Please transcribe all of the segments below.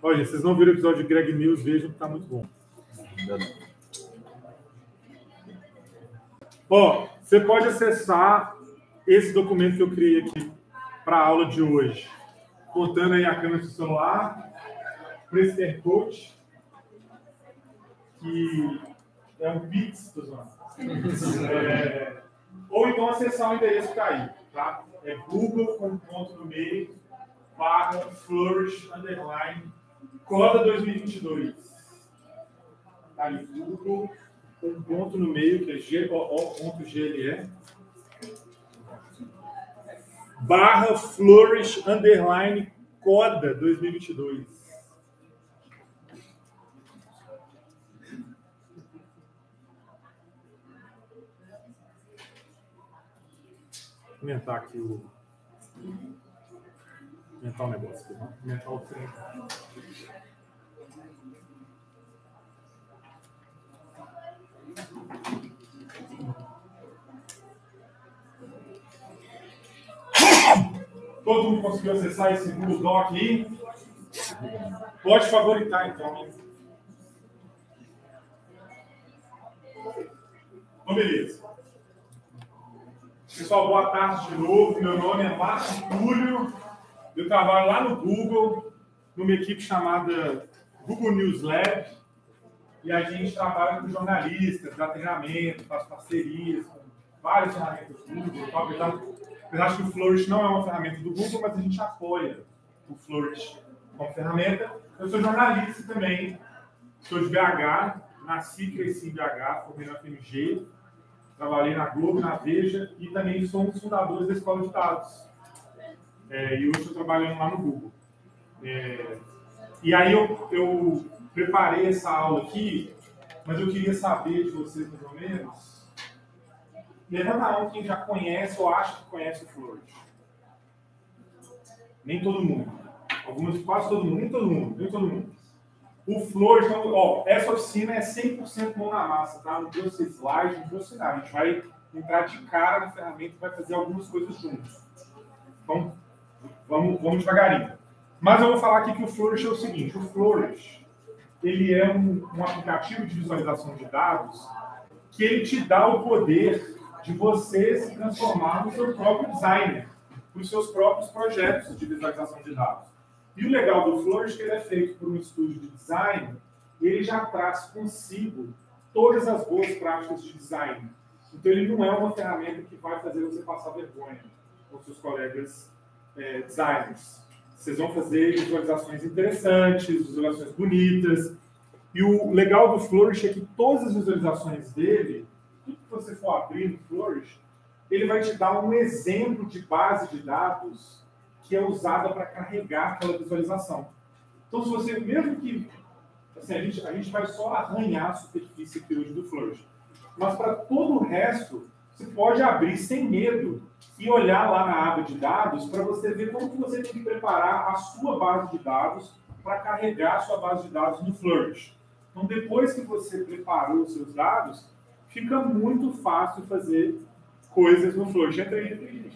Olha, vocês não viram o episódio de Greg News, vejam que tá muito bom. Ó, você pode acessar esse documento que eu criei aqui para a aula de hoje, botando aí a câmera do celular, para esse QR Code, que é um Pix, ou então acessar o endereço que está aí, tá? É Google com ponto no meio, /flourish, coda 2022. Tá ali, Google com ponto no meio, que é goo.gle, /flourish, coda 2022. Vou aumentar aqui aumentar o negócio aqui, não? Aumentar o trem. Todo mundo conseguiu acessar esse Google Doc aí? Pode favoritar, então. Então, beleza. Pessoal, boa tarde de novo. Meu nome é Marcos Túlio. Eu trabalho lá no Google, numa equipe chamada Google News Lab. E a gente trabalha com jornalistas, dá treinamento, faz parcerias com várias ferramentas do Google. Apesar que o Flourish não é uma ferramenta do Google, mas a gente apoia o Flourish como ferramenta. Eu sou jornalista também, sou de BH, nasci e cresci em BH, formei na FMG, trabalhei na Globo, na Veja e também sou um dos fundadores da Escola de Dados. E hoje estou trabalhando lá no Google. E aí eu preparei essa aula aqui, mas eu queria saber de vocês, mais ou menos. Levanta a mão quem já conhece ou acha que conhece o Flourish. Nem todo mundo. Quase todo mundo. Nem todo mundo. O Flourish, então, ó, essa oficina é 100% mão na massa, tá? Não trouxe slide, não trouxe nada. A gente vai entrar de cara na ferramenta e vai fazer algumas coisas juntos. Então, vamos devagarinho. Mas eu vou falar aqui que o Flourish é o seguinte. O Flourish, ele é um aplicativo de visualização de dados que ele te dá o poder de você se transformar no seu próprio designer, nos seus próprios projetos de visualização de dados. E o legal do Flourish é que ele é feito por um estúdio de design e ele já traz consigo todas as boas práticas de design. Então ele não é uma ferramenta que vai fazer você passar vergonha com seus colegas designers. Vocês vão fazer visualizações interessantes, visualizações bonitas. E o legal do Flourish é que todas as visualizações dele, tudo que você for abrir no Flourish, ele vai te dar um exemplo de base de dados que é usada para carregar aquela visualização. Então, se você, mesmo que... Assim, a gente vai só arranhar a superfície aqui hoje do Flourish. Mas para todo o resto, você pode abrir sem medo e olhar lá na aba de dados para você ver como que você tem que preparar a sua base de dados para carregar a sua base de dados no Flourish. Então, depois que você preparou os seus dados, fica muito fácil fazer coisas no Flourish. Entra aí.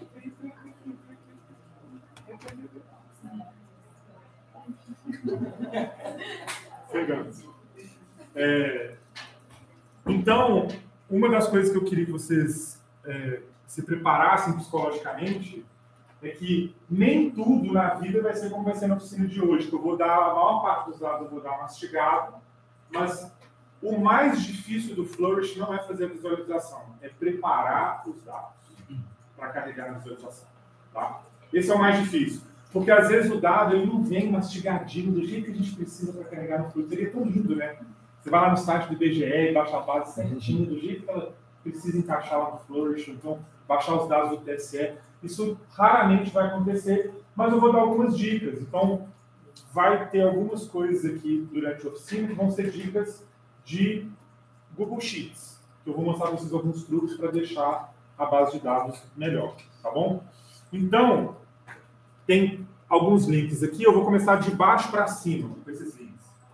Então, uma das coisas que eu queria que vocês se preparassem psicologicamente é que nem tudo na vida vai ser como vai ser na oficina de hoje, que eu vou dar, a maior parte dos dados eu vou dar mastigado, mas o mais difícil do Flourish não é fazer a visualização, é preparar os dados para carregar na visualização. Tá? Esse é o mais difícil, porque às vezes o dado ele não vem mastigadinho do jeito que a gente precisa para carregar no Flourish. Seria tão lindo, né? Você vai lá no site do IBGE e baixa a base certinho, do jeito que ela precisa encaixar lá no Flourish, então baixar os dados do TSE. Isso raramente vai acontecer, mas eu vou dar algumas dicas. Então, vai ter algumas coisas aqui durante a oficina que vão ser dicas de Google Sheets. Eu vou mostrar para vocês alguns truques para deixar a base de dados melhor, tá bom? Então, tem alguns links aqui. Eu vou começar de baixo para cima com esses links.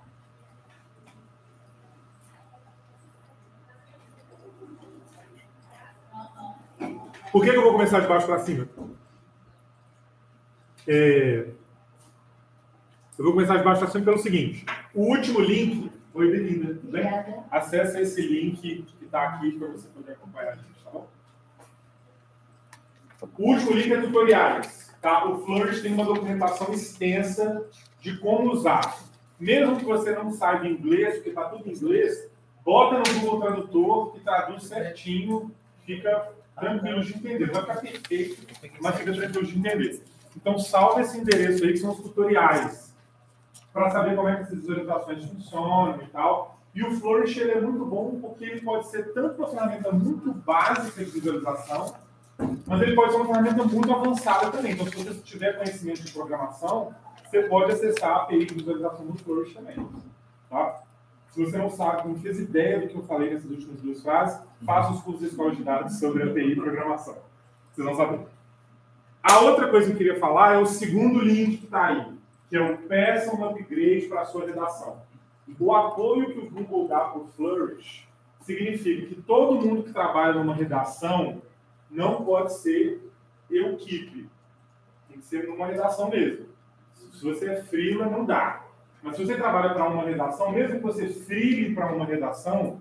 Por que eu vou começar de baixo para cima? Eu vou começar de baixo para cima pelo seguinte. O último link... Oi, bem-vinda. Tudo bem? Acesse esse link que está aqui para você poder acompanhar a gente, tá bom? O último link é tutoriais. Tá? O Flourish tem uma documentação extensa de como usar. Mesmo que você não saiba inglês, porque está tudo em inglês, bota no Google Tradutor que traduz certinho, fica tranquilo de entender. Não vai ficar perfeito, mas fica tranquilo de entender. Então, salve esse endereço aí, que são os tutoriais, para saber como é que essas visualizações funcionam e tal. E o Flourish ele é muito bom porque ele pode ser tanto uma ferramenta muito básica de visualização, mas ele pode ser uma ferramenta muito avançada também. Então, se você tiver conhecimento de programação, você pode acessar a API de visualização do Flourish também. Tá? Se você não sabe, não fez ideia do que eu falei nessas últimas duas frases, faça os cursos de escola de dados sobre API e programação. Vocês vão saber. A outra coisa que eu queria falar é o segundo link que está aí, que é o peça um upgrade para a sua redação. O apoio que o Google dá para o Flourish significa que todo mundo que trabalha numa redação não pode ser eu keep. Tem que ser numa redação mesmo. Se você é freela, não dá. Mas se você trabalha para uma redação, mesmo que você freele para uma redação,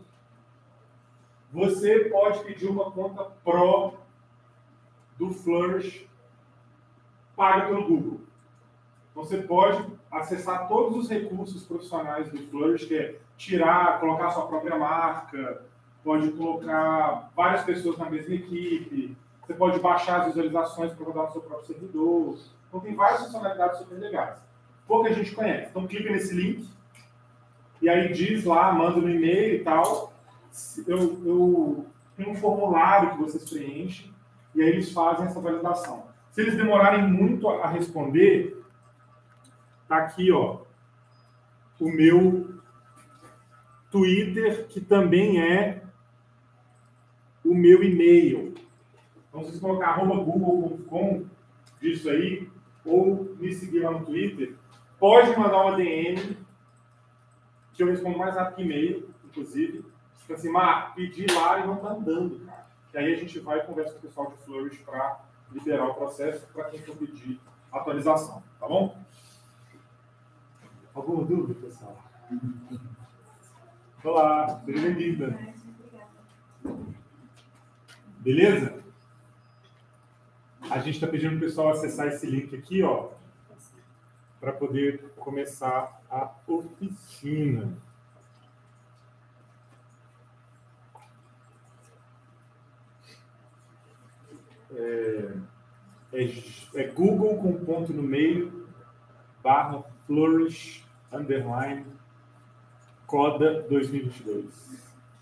você pode pedir uma conta Pro do Flourish paga pelo Google. Então, você pode acessar todos os recursos profissionais do Flourish, que é tirar, colocar sua própria marca, pode colocar várias pessoas na mesma equipe, você pode baixar as visualizações para rodar no seu próprio servidor. Então, tem várias funcionalidades super legais. Pouca gente conhece. Então, clica nesse link e aí diz lá, manda no e-mail e tal. Eu tenho um formulário que vocês preenchem e aí eles fazem essa validação. Se eles demorarem muito a responder, tá aqui, ó, o meu Twitter, que também é o meu e-mail. Então, vocês colocar @google.com disso aí, ou me seguir lá no Twitter, pode mandar uma DM, que eu respondo mais rápido que e-mail, inclusive. Tipo assim, pedir lá e não tá andando, cara. E aí a gente vai e conversa com o pessoal de Flourish para liberar o processo para quem for pedir atualização, tá bom? Alguma dúvida, pessoal? Olá, seja bem-vinda. Beleza? A gente está pedindo para o pessoal acessar esse link aqui, ó, para poder começar a oficina. É Google com ponto no meio, /Flourish, _ Coda 2022.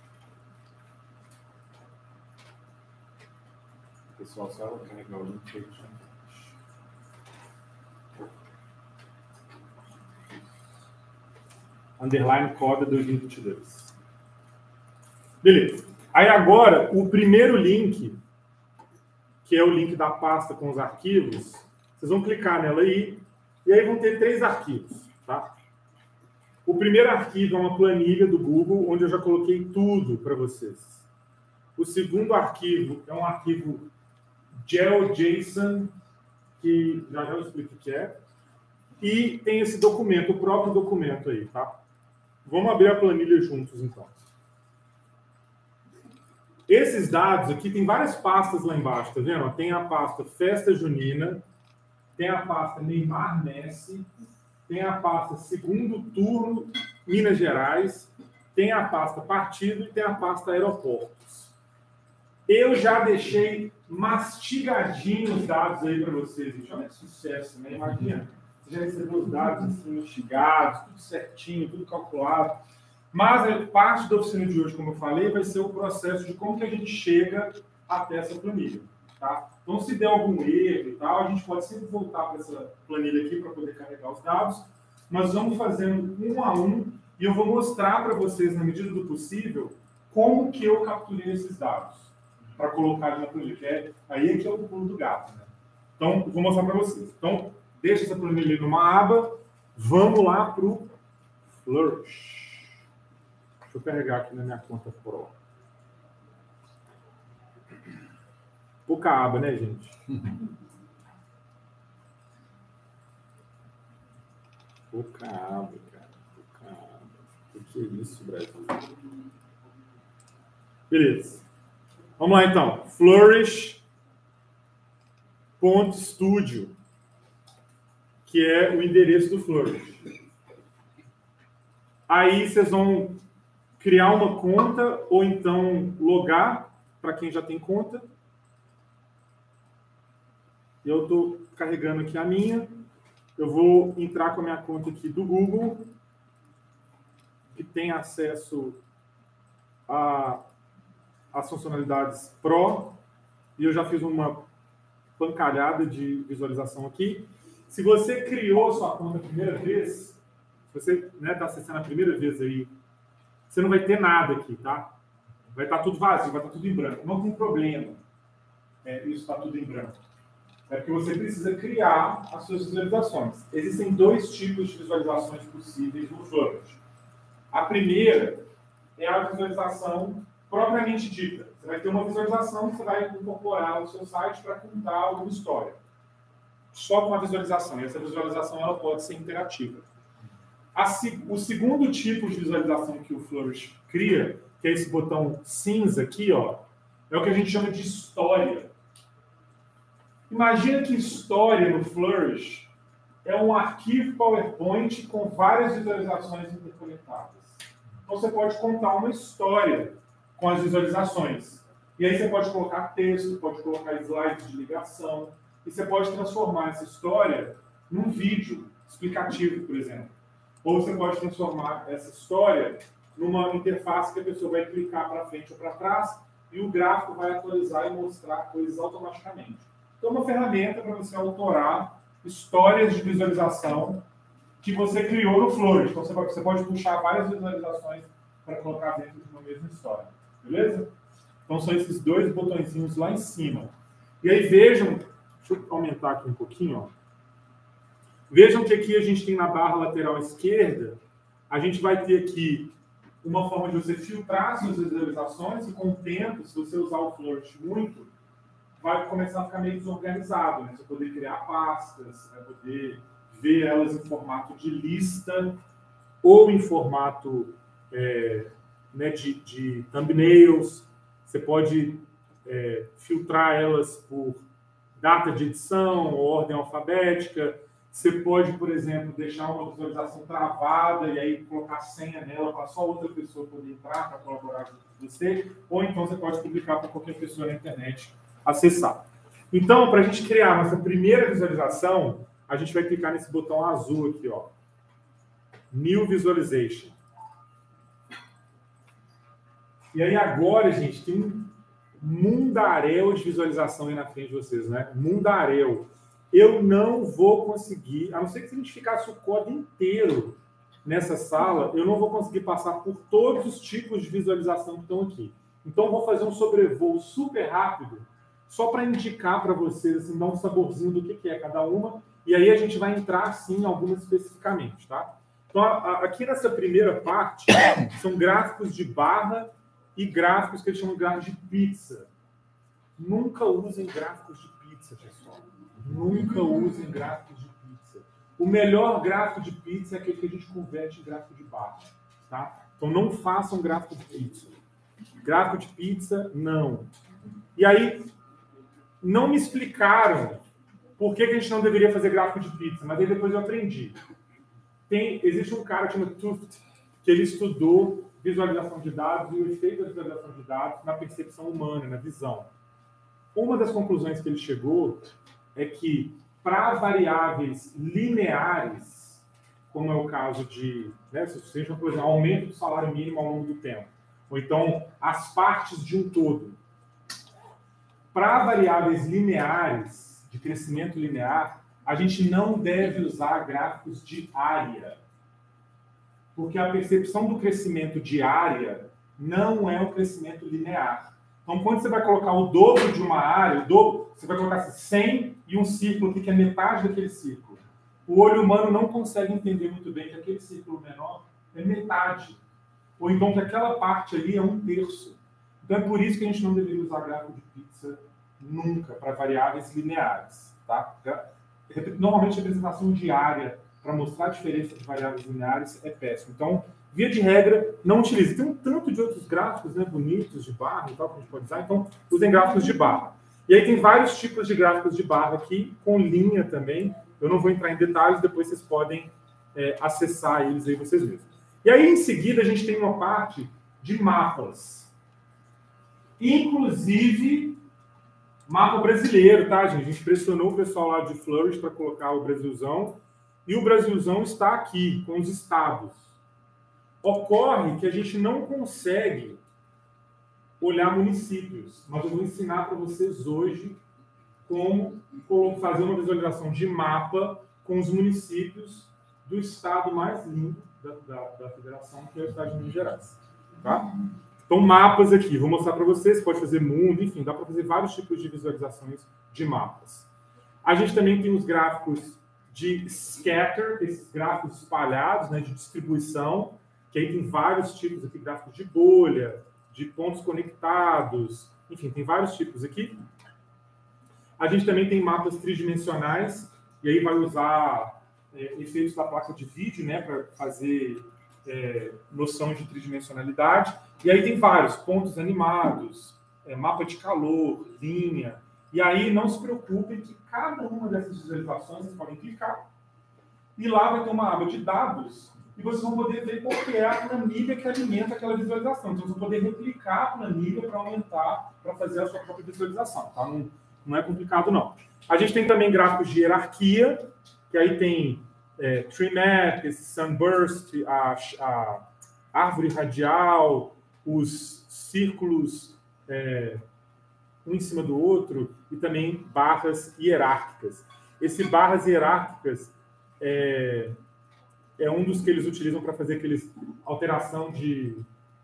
Pessoal, só carregar o link aí. _Coda 2022. Beleza. Aí agora, o primeiro link, que é o link da pasta com os arquivos, vocês vão clicar nela aí, e aí vão ter 3 arquivos, tá? O primeiro arquivo é uma planilha do Google, onde eu já coloquei tudo para vocês. O segundo arquivo é um arquivo GeoJSON, que já eu explico o que é. E tem esse documento, o próprio documento aí, tá? Vamos abrir a planilha juntos, então. Esses dados aqui, tem várias pastas lá embaixo, tá vendo? Tem a pasta Festa Junina, tem a pasta Neymar Messi, tem a pasta Segundo Turno Minas Gerais, tem a pasta Partido e tem a pasta Aeroportos. Eu já deixei mastigadinho os dados aí para vocês, gente. Olha que sucesso, né? Imagina, você já recebeu os dados assim, mastigados, tudo certinho, tudo calculado. Mas a parte da oficina de hoje, como eu falei, vai ser o processo de como que a gente chega até essa planilha. Tá? Então, se der algum erro e tal, a gente pode sempre voltar para essa planilha aqui para poder carregar os dados. Mas vamos fazendo um a um e eu vou mostrar para vocês, na medida do possível, como que eu capturei esses dados para colocar na planilha. Aí é que é o pulo do gato. Né? Então, eu vou mostrar para vocês. Então, deixa essa planilha numa aba. Vamos lá para o Flourish. Deixa eu carregar aqui na minha conta Pro. Pouca aba, né, gente? Pouca água, cara. Pouca água. O que é isso, Brasil? Beleza. Vamos lá, então. Flourish.studio, que é o endereço do Flourish. Aí vocês vão criar uma conta ou então logar para quem já tem conta. Eu estou carregando aqui a minha. Eu vou entrar com a minha conta aqui do Google, que tem acesso às funcionalidades Pro. E eu já fiz uma pancalhada de visualização aqui. Se você criou sua conta a primeira vez, se você está acessando a primeira vez aí, você não vai ter nada aqui, tá? Vai estar tudo vazio, vai estar tudo em branco. Não tem problema. Isso está tudo em branco. É porque você precisa criar as suas visualizações. Existem dois tipos de visualizações possíveis no Flourish. A primeira é a visualização propriamente dita. Você vai ter uma visualização que você vai incorporar no seu site para contar alguma história. Só com a visualização. E essa visualização ela pode ser interativa. O segundo tipo de visualização que o Flourish cria, que é esse botão cinza aqui, ó, é o que a gente chama de história. Imagina que história no Flourish é um arquivo PowerPoint com várias visualizações interconectadas. Então você pode contar uma história com as visualizações. E aí você pode colocar texto, pode colocar slides de ligação, e você pode transformar essa história num vídeo explicativo, por exemplo. Ou você pode transformar essa história numa interface que a pessoa vai clicar para frente ou para trás e o gráfico vai atualizar e mostrar coisas automaticamente. Então, é uma ferramenta para você autorar histórias de visualização que você criou no Flourish. Então, você pode puxar várias visualizações para colocar dentro de uma mesma história. Beleza? Então, são esses dois botõezinhos lá em cima. E aí, vejam... Deixa eu aumentar aqui um pouquinho, ó. Vejam que aqui a gente tem na barra lateral esquerda, a gente vai ter aqui uma forma de você filtrar suas visualizações e com o tempo, se você usar o Flourish muito, vai começar a ficar meio desorganizado, né? Você vai poder criar pastas, vai poder ver elas em formato de lista ou em formato né, de thumbnails. Você pode filtrar elas por data de edição, ordem alfabética. Você pode, por exemplo, deixar uma visualização travada e aí colocar senha nela para só outra pessoa poder entrar para colaborar com você. Ou então você pode publicar para qualquer pessoa na internet acessar. Então, para a gente criar nossa primeira visualização, a gente vai clicar nesse botão azul aqui, ó. New Visualization. E aí agora, gente, tem um mundaréu de visualização aí na frente de vocês, né? Mundaréu. Eu não vou conseguir, a não ser que se a gente ficasse o código inteiro nessa sala, eu não vou conseguir passar por todos os tipos de visualização que estão aqui. Então, eu vou fazer um sobrevoo super rápido, só para indicar para vocês, assim, dar um saborzinho do que é cada uma, e aí a gente vai entrar, sim, em algumas especificamente, tá? Então, aqui nessa primeira parte, são gráficos de barra e gráficos que eles chamam de gráficos de pizza. Nunca usem gráficos de pizza, pessoal. Nunca usem gráficos de pizza. O melhor gráfico de pizza é aquele que a gente converte em gráfico de barra, tá? Então, não façam gráfico de pizza. Gráfico de pizza, não. E aí, não me explicaram por que a gente não deveria fazer gráfico de pizza, mas aí depois eu aprendi. Existe um cara que chama Tuft, que ele estudou visualização de dados e o efeito da visualização de dados na percepção humana, na visão. Uma das conclusões que ele chegou é que, para variáveis lineares, como é o caso de, né, se seja, por exemplo, aumento do salário mínimo ao longo do tempo, ou então as partes de um todo, para variáveis lineares, de crescimento linear, a gente não deve usar gráficos de área. Porque a percepção do crescimento de área não é um crescimento linear. Então, quando você vai colocar o dobro de uma área, você vai colocar 100 e um círculo aqui, que é metade daquele círculo. O olho humano não consegue entender muito bem que aquele círculo menor é metade. Ou então que aquela parte ali é 1/3. Então, é por isso que a gente não deveria usar gráfico de pizza nunca para variáveis lineares. Tá? Normalmente, a representação diária para mostrar a diferença de variáveis lineares é péssimo. Então, via de regra, não utilize. Tem um tanto de outros gráficos, né, bonitos de barra e tal, que a gente pode usar, então usem gráficos de barra. E aí tem vários tipos de gráficos de barra aqui, com linha também. Eu não vou entrar em detalhes, depois vocês podem acessar eles aí vocês mesmos. E aí, em seguida, a gente tem uma parte de mapas. Inclusive, mapa brasileiro, tá, gente? A gente pressionou o pessoal lá de Flourish para colocar o Brasilzão. E o Brasilzão está aqui, com os estados. Ocorre que a gente não consegue olhar municípios. Mas eu vou ensinar para vocês hoje como fazer uma visualização de mapa com os municípios do estado mais lindo da federação, que é o estado de Minas Gerais. Tá? Então, mapas aqui. Vou mostrar para vocês. Pode fazer mundo, enfim, dá para fazer vários tipos de visualizações de mapas. A gente também tem os gráficos de scatter, esses gráficos espalhados, né, de distribuição, que aí tem vários tipos aqui, gráficos de bolha, de pontos conectados, enfim, tem vários tipos aqui. A gente também tem mapas tridimensionais, e aí vai usar efeitos da placa de vídeo, né, para fazer noção de tridimensionalidade. E aí tem vários pontos animados, mapa de calor, linha. E aí não se preocupem que cada uma dessas visualizações vocês podem clicar e lá vai ter uma aba de dados e vocês vão poder ver qual que é a planilha que alimenta aquela visualização. Então, vocês vão poder replicar a planilha para aumentar, para fazer a sua própria visualização. Tá? Não é complicado, não. A gente tem também gráficos de hierarquia, que aí tem tree map, esse sunburst, a árvore radial, os círculos um em cima do outro, e também barras hierárquicas. Esse barras hierárquicas é um dos que eles utilizam para fazer aqueles alteração de...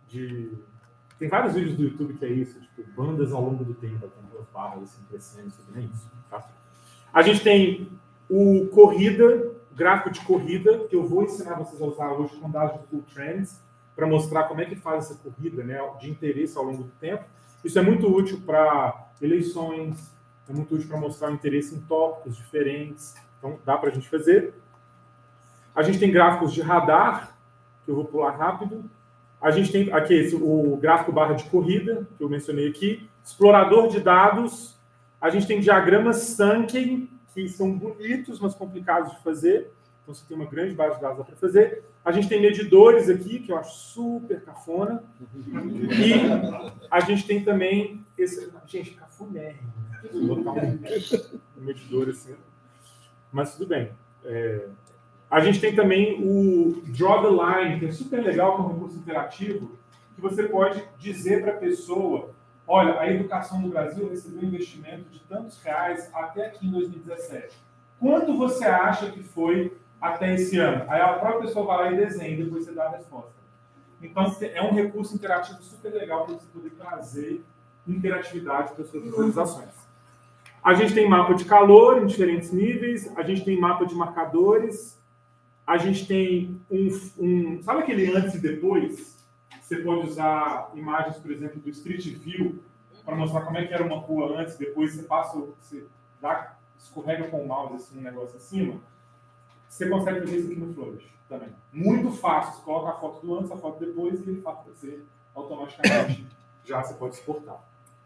Tem vários vídeos do YouTube que é isso, tipo, bandas ao longo do tempo, com duas barras assim, crescendo, isso é isso. Tá? A gente tem o gráfico de corrida, que eu vou ensinar vocês a usar hoje com dados de Full Trends, para mostrar como é que faz essa corrida, né, de interesse ao longo do tempo. Isso é muito útil para eleições, é muito útil para mostrar o interesse em tópicos diferentes. Então, dá para a gente fazer. A gente tem gráficos de radar, que eu vou pular rápido. A gente tem aqui o gráfico barra de corrida, que eu mencionei aqui. Explorador de dados. A gente tem diagramas Sankey, que são bonitos, mas complicados de fazer. Então, você tem uma grande base de dados para fazer. A gente tem medidores aqui, que eu acho super cafona. E a gente tem também esse... Gente, cafuné. Vou botar um medidor assim. Mas tudo bem. A gente tem também o Draw the Line, que é super legal, que é um recurso interativo, que você pode dizer para a pessoa, olha, a educação no Brasil recebeu um investimento de tantos reais até aqui em 2017. Quanto você acha que foi até esse ano? Aí a própria pessoa vai lá e desenha, e depois você dá a resposta. Então, é um recurso interativo super legal para você poder trazer interatividade para as suas visualizações. A gente tem mapa de calor em diferentes níveis, a gente tem mapa de marcadores, a gente tem sabe aquele antes e depois? Você pode usar imagens, por exemplo, do Street View para mostrar como é que era uma rua antes, depois você escorrega com o mouse assim, um negócio acima. Você consegue fazer isso aqui no Flourish também. Muito fácil. Você coloca a foto do antes, a foto depois e ele faz para você automaticamente. Já você pode exportar.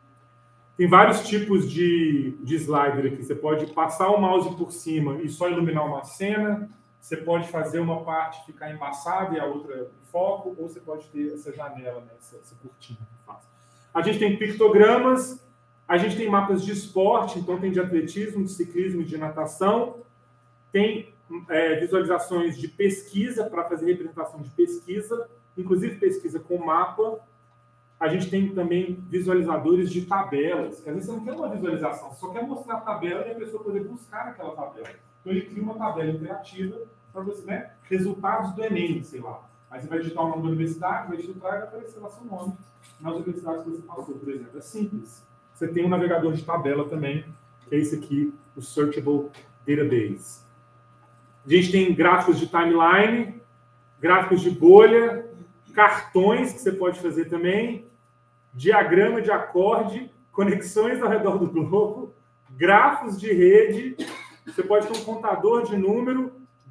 Tem vários tipos de slider aqui. Você pode passar o mouse por cima e só iluminar uma cena. Você pode fazer uma parte ficar embaçada e a outra em foco, ou você pode ter essa janela, né, essa cortina que faz. A gente tem pictogramas, a gente tem mapas de esporte, então tem de atletismo, de ciclismo e de natação. Tem visualizações de pesquisa, para fazer representação de pesquisa, inclusive pesquisa com mapa. A gente tem também visualizadores de tabelas, que às vezes você não quer uma visualização, você só quer mostrar a tabela e a pessoa poder buscar aquela tabela. Então, ele cria uma tabela interativa para você, né? Resultados do Enem, sei lá. Aí você vai digitar o nome da universidade, vai digitar e vai aparecer lá seu nome nas universidades que você passou, por exemplo. É simples. Você tem um navegador de tabela também, que é esse aqui, o Searchable Database. A gente tem gráficos de timeline, gráficos de bolha, cartões que você pode fazer também, diagrama de acorde, conexões ao redor do globo, grafos de rede. Você pode ter um contador de número,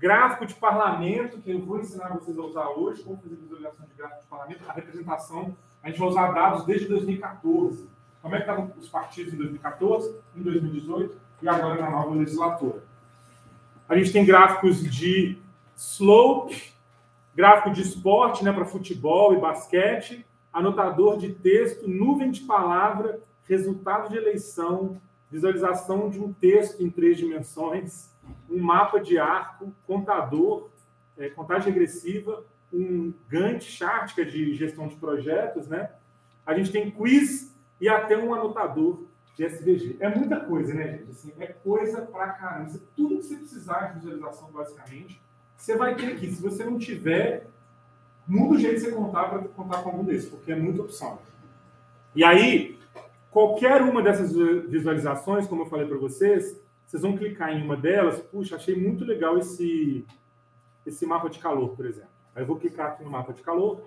Gráfico de parlamento, que eu vou ensinar vocês a usar hoje, como fazer visualização de gráfico de parlamento. A representação, a gente vai usar dados desde 2014. Como é que estavam os partidos em 2014, em 2018 e agora na nova legislatura. A gente tem gráficos de slope, gráfico de esporte, né, para futebol e basquete, anotador de texto, nuvem de palavra, resultado de eleição, visualização de um texto em 3 dimensões, um mapa de arco, contador, contagem regressiva, um Gantt chart, que é de gestão de projetos, né? A gente tem quiz e até um anotador de SVG. É muita coisa, né, gente? Assim, é coisa pra caramba. Tudo que você precisar de visualização, basicamente, você vai ter aqui. Se você não tiver, muda o jeito de você contar para contar com algum desses, porque é muita opção. E aí, qualquer uma dessas visualizações, como eu falei para vocês, vocês vão clicar em uma delas. Puxa, achei muito legal esse mapa de calor, por exemplo. Aí eu vou clicar aqui no mapa de calor.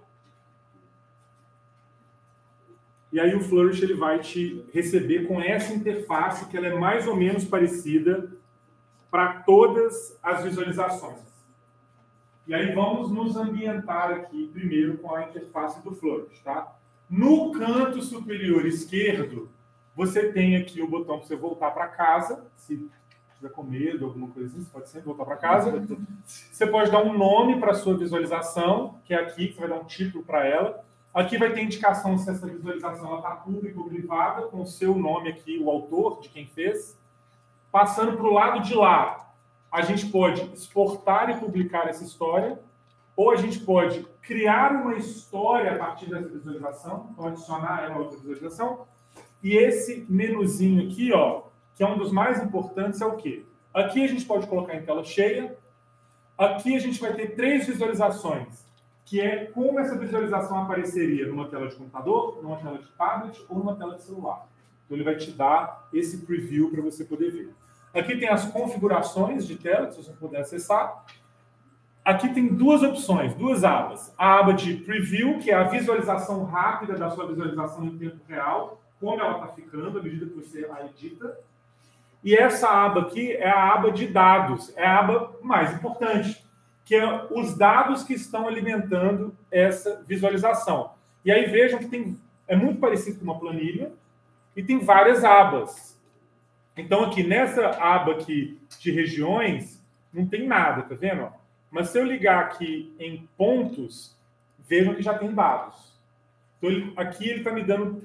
E aí o Flourish ele vai te receber com essa interface, que ela é mais ou menos parecida para todas as visualizações. E aí vamos nos ambientar aqui primeiro com a interface do Flourish, tá? No canto superior esquerdo, você tem aqui o botão para você voltar para casa. Se tiver com medo, alguma coisa assim, você pode sempre voltar para casa. Você pode dar um nome para a sua visualização, que é aqui, que você vai dar um título para ela. Aqui vai ter indicação se essa visualização está pública ou privada, com o seu nome aqui, o autor, de quem fez. Passando para o lado de lá, a gente pode exportar e publicar essa história, ou a gente pode criar uma história a partir dessa visualização, então adicionar ela a outra visualização. E esse menuzinho aqui, ó, que é um dos mais importantes, é o quê? Aqui a gente pode colocar em tela cheia. Aqui a gente vai ter 3 visualizações, que é como essa visualização apareceria numa tela de computador, numa tela de tablet ou numa tela de celular. Então ele vai te dar esse preview para você poder ver. Aqui tem as configurações de tela, se você puder acessar. Aqui tem 2 opções, 2 abas. A aba de preview, que é a visualização rápida da sua visualização em tempo real, como ela está ficando à medida que você a edita. E essa aba aqui é a aba de dados, é a aba mais importante, que é os dados que estão alimentando essa visualização. E aí vejam que é muito parecido com uma planilha e tem várias abas. Então aqui nessa aba aqui de regiões não tem nada, tá vendo? Mas se eu ligar aqui em pontos, vejam que já tem dados. Então aqui ele está me dando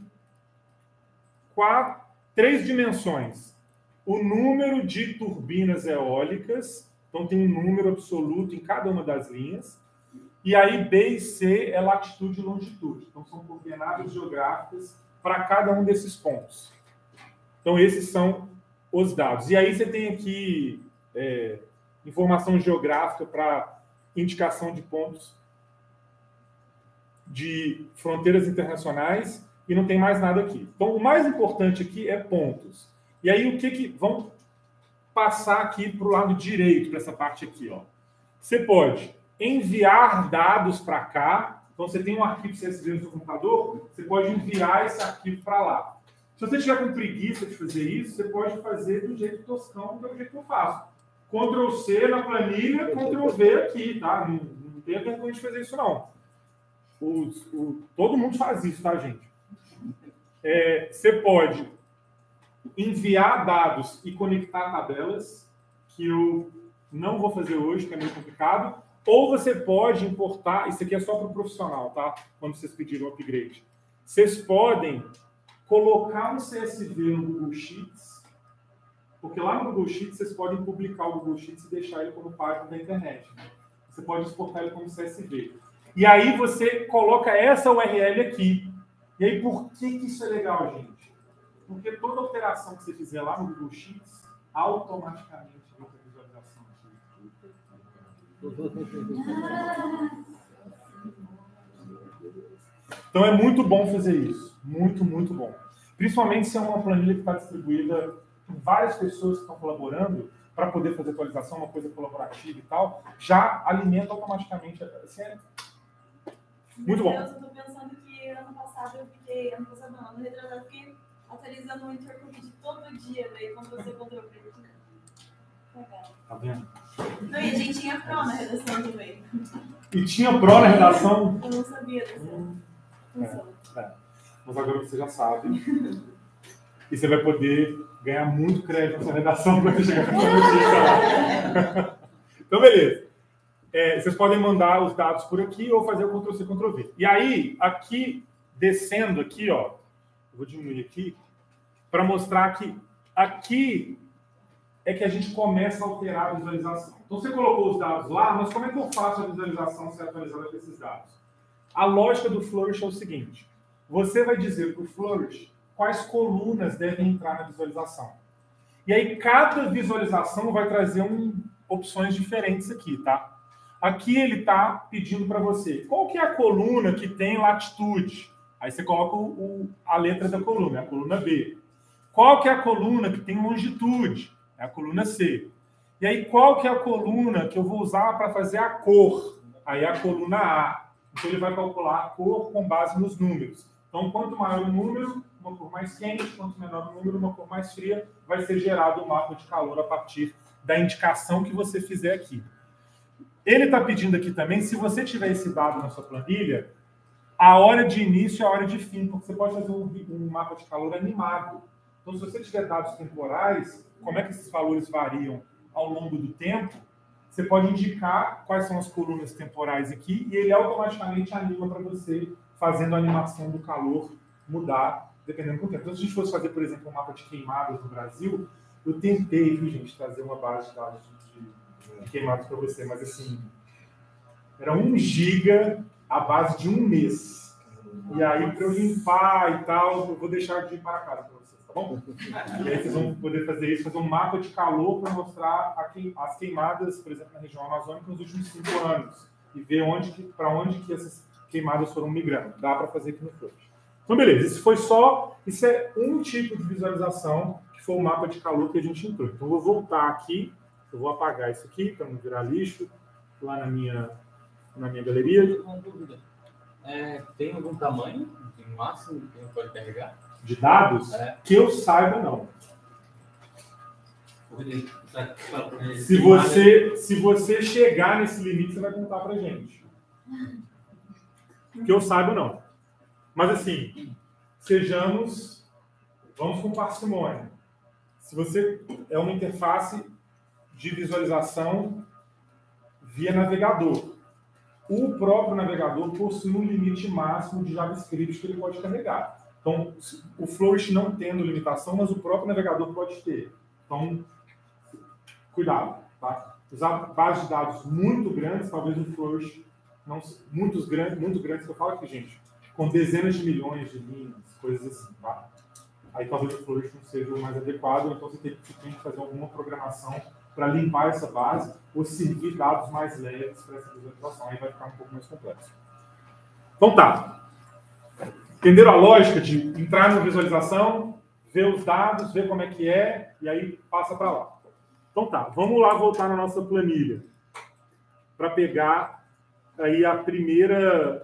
3 dimensões. O número de turbinas eólicas, então tem um número absoluto em cada uma das linhas. E aí B e C é latitude e longitude. Então são coordenadas geográficas para cada um desses pontos. Então esses são os dados. E aí você tem aqui informação geográfica para indicação de pontos de fronteiras internacionais e não tem mais nada aqui. Então o mais importante aqui é pontos. E aí o que vão passar aqui para o lado direito, para essa parte aqui, ó. Você pode enviar dados para cá. Então você tem um arquivo CSV no seu computador, você pode enviar esse arquivo para lá. Se você tiver com preguiça de fazer isso, você pode fazer do jeito toscão, do jeito que eu faço. Ctrl C na planilha, Ctrl V aqui, tá? Não tenha vergonha de fazer isso, não. Todo mundo faz isso, tá, gente? Você pode enviar dados e conectar tabelas, que eu não vou fazer hoje, que é meio complicado. Ou você pode importar, isso aqui é só para o profissional, tá? Quando vocês pediram o upgrade. Vocês podem colocar um CSV no Google Sheets, porque lá no Google Sheets vocês podem publicar o Google Sheets e deixar ele como página da internet. Você pode exportar ele como CSV. E aí você coloca essa URL aqui. E aí por que isso é legal, gente? Porque toda alteração que você fizer lá no Google Sheets, automaticamente vai ter visualização aqui. Então é muito bom fazer isso. Muito, muito bom. Principalmente se é uma planilha que está distribuída com várias pessoas que estão colaborando para poder fazer atualização, uma coisa colaborativa e tal, já alimenta automaticamente. Assim, muito bom. Eu estou pensando que ano passado ano retrasado, eu fiquei atualizando o Intercovid todo dia, daí quando você encontrou para ele. Legal. Tá vendo? Não, e a gente tinha pró na redação também. E tinha pró na redação? Eu não sabia dessa função. Mas agora você já sabe. E você vai poder ganhar muito crédito nessa redação para chegar na notícia. Então, beleza. Vocês podem mandar os dados por aqui ou fazer o Ctrl+C, Ctrl+V. E aí, aqui, descendo aqui, ó, eu vou diminuir aqui, para mostrar que aqui é que a gente começa a alterar a visualização. Então, você colocou os dados lá, mas como é que eu faço a visualização ser atualizada com esses dados? A lógica do Flourish é o seguinte. Você vai dizer para o Flourish quais colunas devem entrar na visualização. E aí, cada visualização vai trazer opções diferentes aqui, tá? Aqui ele está pedindo para você, qual que é a coluna que tem latitude? Aí você coloca a letra da coluna, a coluna B. Qual que é a coluna que tem longitude? É a coluna C. E aí, qual que é a coluna que eu vou usar para fazer a cor? Aí é a coluna A. Então, ele vai calcular a cor com base nos números. Então, quanto maior o número, uma cor mais quente, quanto menor o número, uma cor mais fria, vai ser gerado um mapa de calor a partir da indicação que você fizer aqui. Ele está pedindo aqui também, se você tiver esse dado na sua planilha, a hora de início e a hora de fim, porque você pode fazer um mapa de calor animado. Então, se você tiver dados temporais, como é que esses valores variam ao longo do tempo, você pode indicar quais são as colunas temporais aqui e ele automaticamente anima para você, fazendo a animação do calor mudar, dependendo do tempo. Então, se a gente fosse fazer, por exemplo, um mapa de queimadas no Brasil, eu tentei, viu, gente, trazer uma base de dados de queimadas para você, mas assim, era 1 giga a base de um mês. E aí, para eu limpar e tal, eu vou deixar de ir para casa para vocês, tá bom? E aí vocês vão poder fazer isso, fazer um mapa de calor para mostrar as queimadas, por exemplo, na região amazônica nos últimos 5 anos. E ver para onde que essas queimadas foram migrando. Dá para fazer aqui no Flourish. Então, beleza. Isso é um tipo de visualização, que foi o mapa de calor que a gente entrou. Então, eu vou voltar aqui, eu vou apagar isso aqui, para não virar lixo, lá na minha galeria. Uma dúvida. Tem algum tamanho, no máximo, que não pode carregar? De dados? Que eu saiba, não. Se você chegar nesse limite, você vai contar pra gente. Que eu saiba, não. Mas assim, vamos com parcimônia. Se você é uma interface de visualização via navegador, o próprio navegador possui um limite máximo de JavaScript que ele pode carregar. Então, o Flourish não tendo limitação, mas o próprio navegador pode ter. Então, cuidado, tá? Usar bases de dados muito grandes, talvez o Flourish não, muito grandes que eu falo aqui, gente, com dezenas de milhões de linhas, coisas assim, tá? Aí talvez o Flourish não seja o mais adequado, então você tem que fazer alguma programação para limpar essa base ou servir dados mais leves para essa visualização. Aí vai ficar um pouco mais complexo. Então tá. Entenderam a lógica de entrar na visualização, ver os dados, ver como é que é, e aí passa para lá. Então tá, vamos lá voltar na nossa planilha para pegar aí a primeira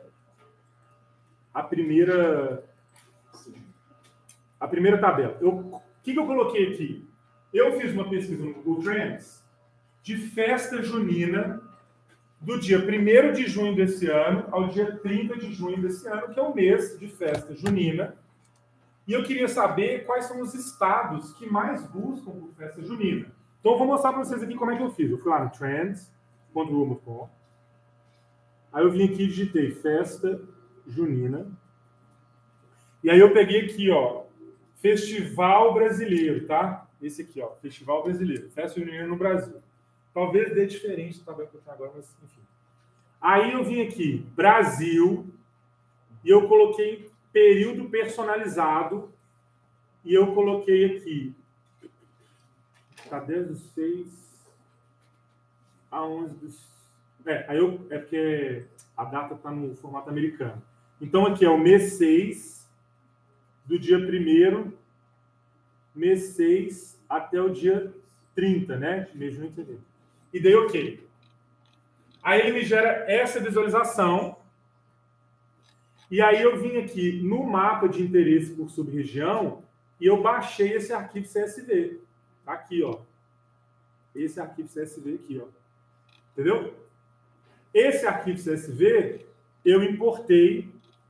tabela. O que eu coloquei aqui? Eu fiz uma pesquisa no Google Trends de festa junina do dia 1º de junho desse ano ao dia 30 de junho desse ano, que é o mês de festa junina. E eu queria saber quais são os estados que mais buscam por festa junina. Então, eu vou mostrar para vocês aqui como é que eu fiz. Eu fui lá no Trends.com. Aí eu vim aqui e digitei festa junina. E aí eu peguei aqui, ó, Festival Brasileiro, tá? Esse aqui, ó, Festival Brasileiro, Festa Junina no Brasil. Talvez dê diferente do tabela que eu tenho agora, mas enfim. Aí eu vim aqui, Brasil, e eu coloquei período personalizado, e eu coloquei aqui, tá, desde os 6 a 11 dos... é porque a data está no formato americano. Então aqui é o mês 6, do dia 1º, mês 6 até o dia 30, né? Mês de junho e fevereiro. E dei OK. Aí ele me gera essa visualização. E aí eu vim aqui no mapa de interesse por sub-região e eu baixei esse arquivo CSV. Tá aqui, ó. esse arquivo CSV aqui, ó. Entendeu? Esse arquivo CSV eu importei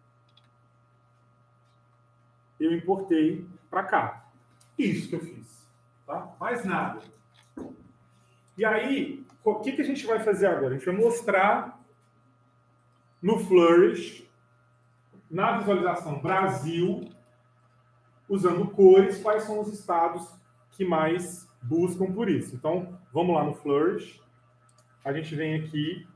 para cá. Isso que eu fiz, tá? Mais nada. E aí, o que a gente vai fazer agora? A gente vai mostrar no Flourish, na visualização Brasil, usando cores, quais são os estados que mais buscam por isso. Então, vamos lá no Flourish. A gente vem aqui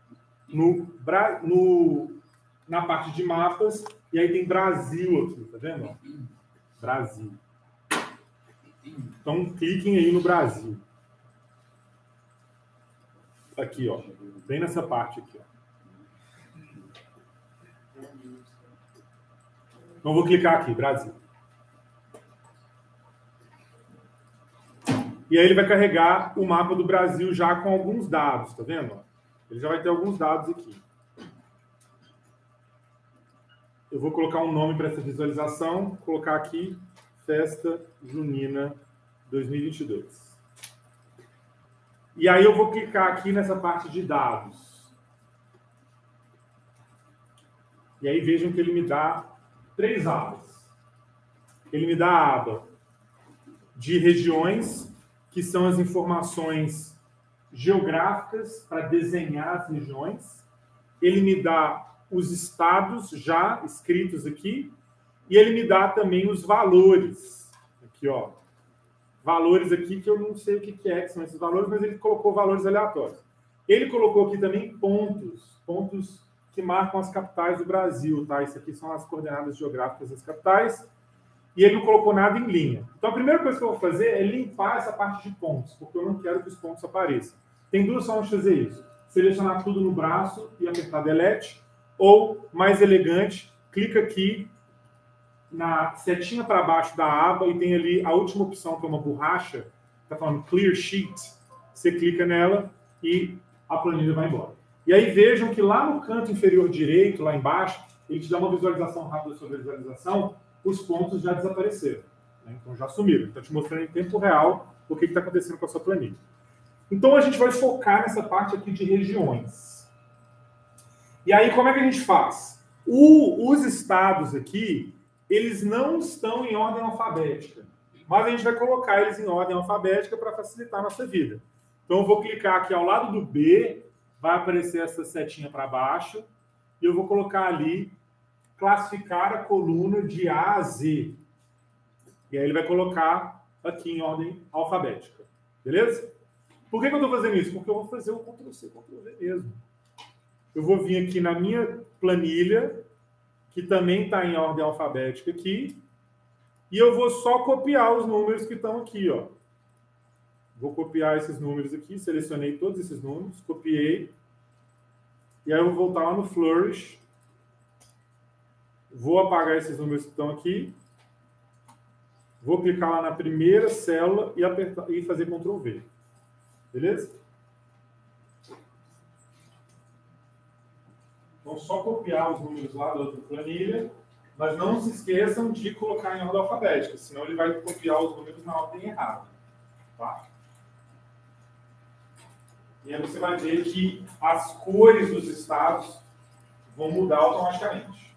na parte de mapas, e aí tem Brasil aqui, tá vendo? Brasil. Então, cliquem aí no Brasil. Aqui, ó. Bem nessa parte aqui, ó. Então, vou clicar aqui, Brasil. E aí ele vai carregar o mapa do Brasil já com alguns dados, tá vendo? Ele já vai ter alguns dados aqui. Eu vou colocar um nome para essa visualização, vou colocar aqui Festa Junina 2022. E aí eu vou clicar aqui nessa parte de dados. E aí vejam que ele me dá 3 abas. Ele me dá a aba de regiões, que são as informações geográficas para desenhar as regiões. Ele me dá os estados já escritos aqui, e ele me dá também os valores. Aqui, ó. Valores aqui que eu não sei o que que são esses valores, mas ele colocou valores aleatórios. Ele colocou aqui também pontos que marcam as capitais do Brasil, tá? Isso aqui são as coordenadas geográficas das capitais, e ele não colocou nada em linha. Então, a primeira coisa que eu vou fazer é limpar essa parte de pontos, porque eu não quero que os pontos apareçam. Tem 2 formas de fazer isso. Selecionar tudo no braço e apertar Delete, ou, mais elegante, clica aqui na setinha para baixo da aba e tem ali a última opção, que é uma borracha, está falando Clear Sheet. Você clica nela e a planilha vai embora. E aí vejam que lá no canto inferior direito, lá embaixo, ele te dá uma visualização rápida sobre a visualização, os pontos já desapareceram, né? Então já sumiram. Está te mostrando em tempo real o que está acontecendo com a sua planilha. Então a gente vai focar nessa parte aqui de regiões. E aí como é que a gente faz? Os estados aqui, eles não estão em ordem alfabética, mas a gente vai colocar eles em ordem alfabética para facilitar a nossa vida. Então eu vou clicar aqui ao lado do B, vai aparecer essa setinha para baixo, e eu vou colocar ali classificar a coluna de A a Z. E aí ele vai colocar aqui em ordem alfabética. Beleza? Por que eu estou fazendo isso? Porque eu vou fazer o Ctrl+C, Ctrl+V mesmo. Eu vou vir aqui na minha planilha, que também está em ordem alfabética aqui, e eu vou só copiar os números que estão aqui, ó. Vou copiar esses números aqui, selecionei todos esses números, copiei, e aí eu vou voltar lá no Flourish, vou apagar esses números que estão aqui, vou clicar lá na primeira célula e apertar e fazer Ctrl+V. Beleza? Então, só copiar os números lá da outra planilha, mas não se esqueçam de colocar em ordem alfabética, senão ele vai copiar os números na ordem errada. Tá? E aí você vai ver que as cores dos estados vão mudar automaticamente.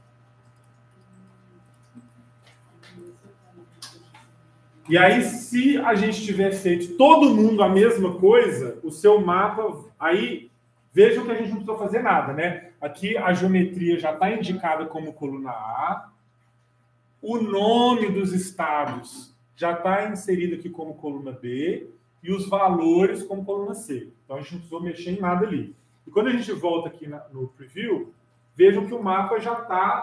E aí, se a gente tiver feito todo mundo a mesma coisa, o seu mapa, aí vejam que a gente não precisa fazer nada, né? Aqui a geometria já está indicada como coluna A, o nome dos estados já está inserido aqui como coluna B e os valores como coluna C. Então a gente não precisou mexer em nada ali. E quando a gente volta aqui no preview, vejam que o mapa já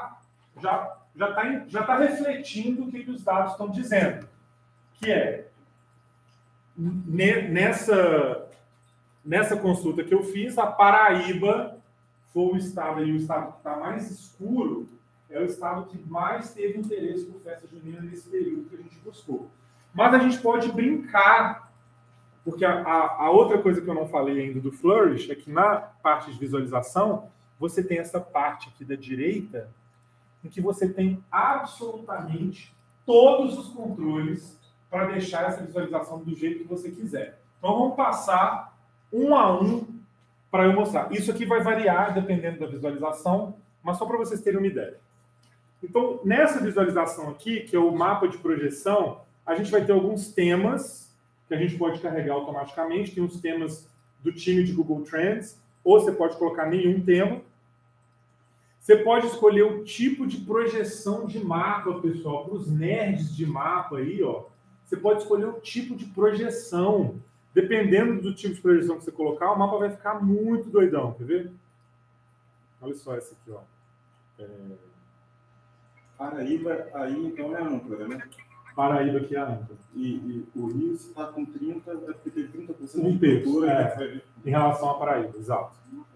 tá refletindo o que os dados estão dizendo. Que é, nessa consulta que eu fiz, a Paraíba foi o estado, e o estado que está mais escuro é o estado que mais teve interesse por festa junina nesse período que a gente buscou. Mas a gente pode brincar, porque a outra coisa que eu não falei ainda do Flourish é que na parte de visualização, você tem essa parte aqui da direita, em que você tem absolutamente todos os controles para deixar essa visualização do jeito que você quiser. Então, Então, vamos passar um a um para eu mostrar. Isso aqui vai variar dependendo da visualização, mas só para vocês terem uma ideia. Então, nessa visualização aqui, que é o mapa de projeção, a gente vai ter alguns temas que a gente pode carregar automaticamente. Tem uns temas do time de Google Trends, ou você pode colocar nenhum tema. Você pode escolher o tipo de projeção de mapa, pessoal. Para os nerds de mapa aí, ó, você pode escolher o tipo de projeção. Dependendo do tipo de projeção que você colocar, o mapa vai ficar muito doidão. Quer ver? Olha só essa aqui, ó. Paraíba, aí então é âncora, né? Paraíba aqui é a âncora. E o Rio está com 30%, é porque teve 30% Um de terço, cultura. em relação à Paraíba, exato.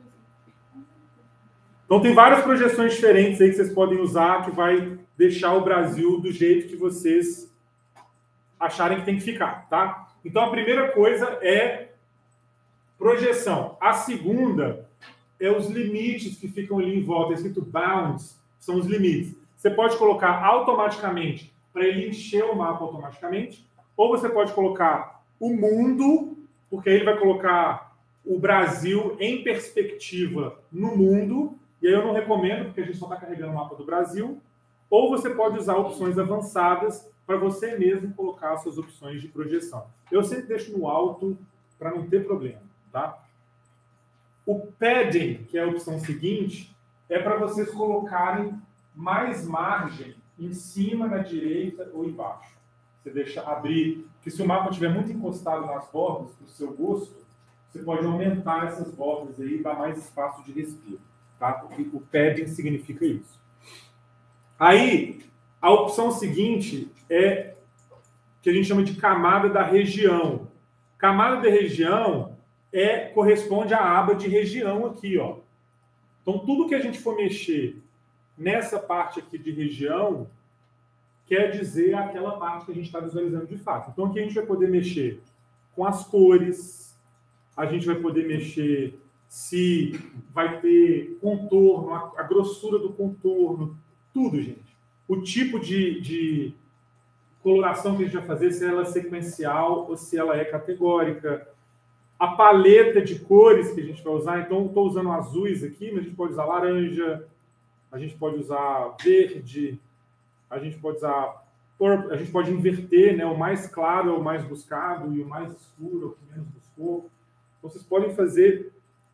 Então tem várias projeções diferentes aí que vocês podem usar que vai deixar o Brasil do jeito que vocês acharem que tem que ficar, tá? Então a primeira coisa é projeção. A segunda é os limites que ficam ali em volta, é escrito bounds, são os limites. Você pode colocar automaticamente para ele encher o mapa automaticamente, ou você pode colocar o mundo, porque aí ele vai colocar o Brasil em perspectiva no mundo, e aí eu não recomendo, porque a gente só está carregando o mapa do Brasil, ou você pode usar opções avançadas para você mesmo colocar suas opções de projeção. Eu sempre deixo no alto para não ter problema, tá? O padding, que é a opção seguinte, é para vocês colocarem mais margem em cima, na direita ou embaixo. Você deixa abrir, que se o mapa estiver muito encostado nas bordas, para o seu gosto, você pode aumentar essas bordas aí e dar mais espaço de respiro. Tá? Porque o padding significa isso. Aí, a opção seguinte é que a gente chama de camada da região. Camada da região corresponde à aba de região aqui, ó. Então, tudo que a gente for mexer nessa parte aqui de região quer dizer aquela parte que a gente está visualizando de fato. Então, aqui a gente vai poder mexer com as cores, a gente vai poder mexer se vai ter contorno, a grossura do contorno, tudo, gente. O tipo de coloração que a gente vai fazer, se ela é sequencial ou se ela é categórica. A paleta de cores que a gente vai usar, então estou usando azuis aqui, mas a gente pode usar laranja, a gente pode usar verde, a gente pode usar a gente pode inverter, né? O mais claro é o mais buscado e o mais escuro é o que menos buscou. Então, vocês podem fazer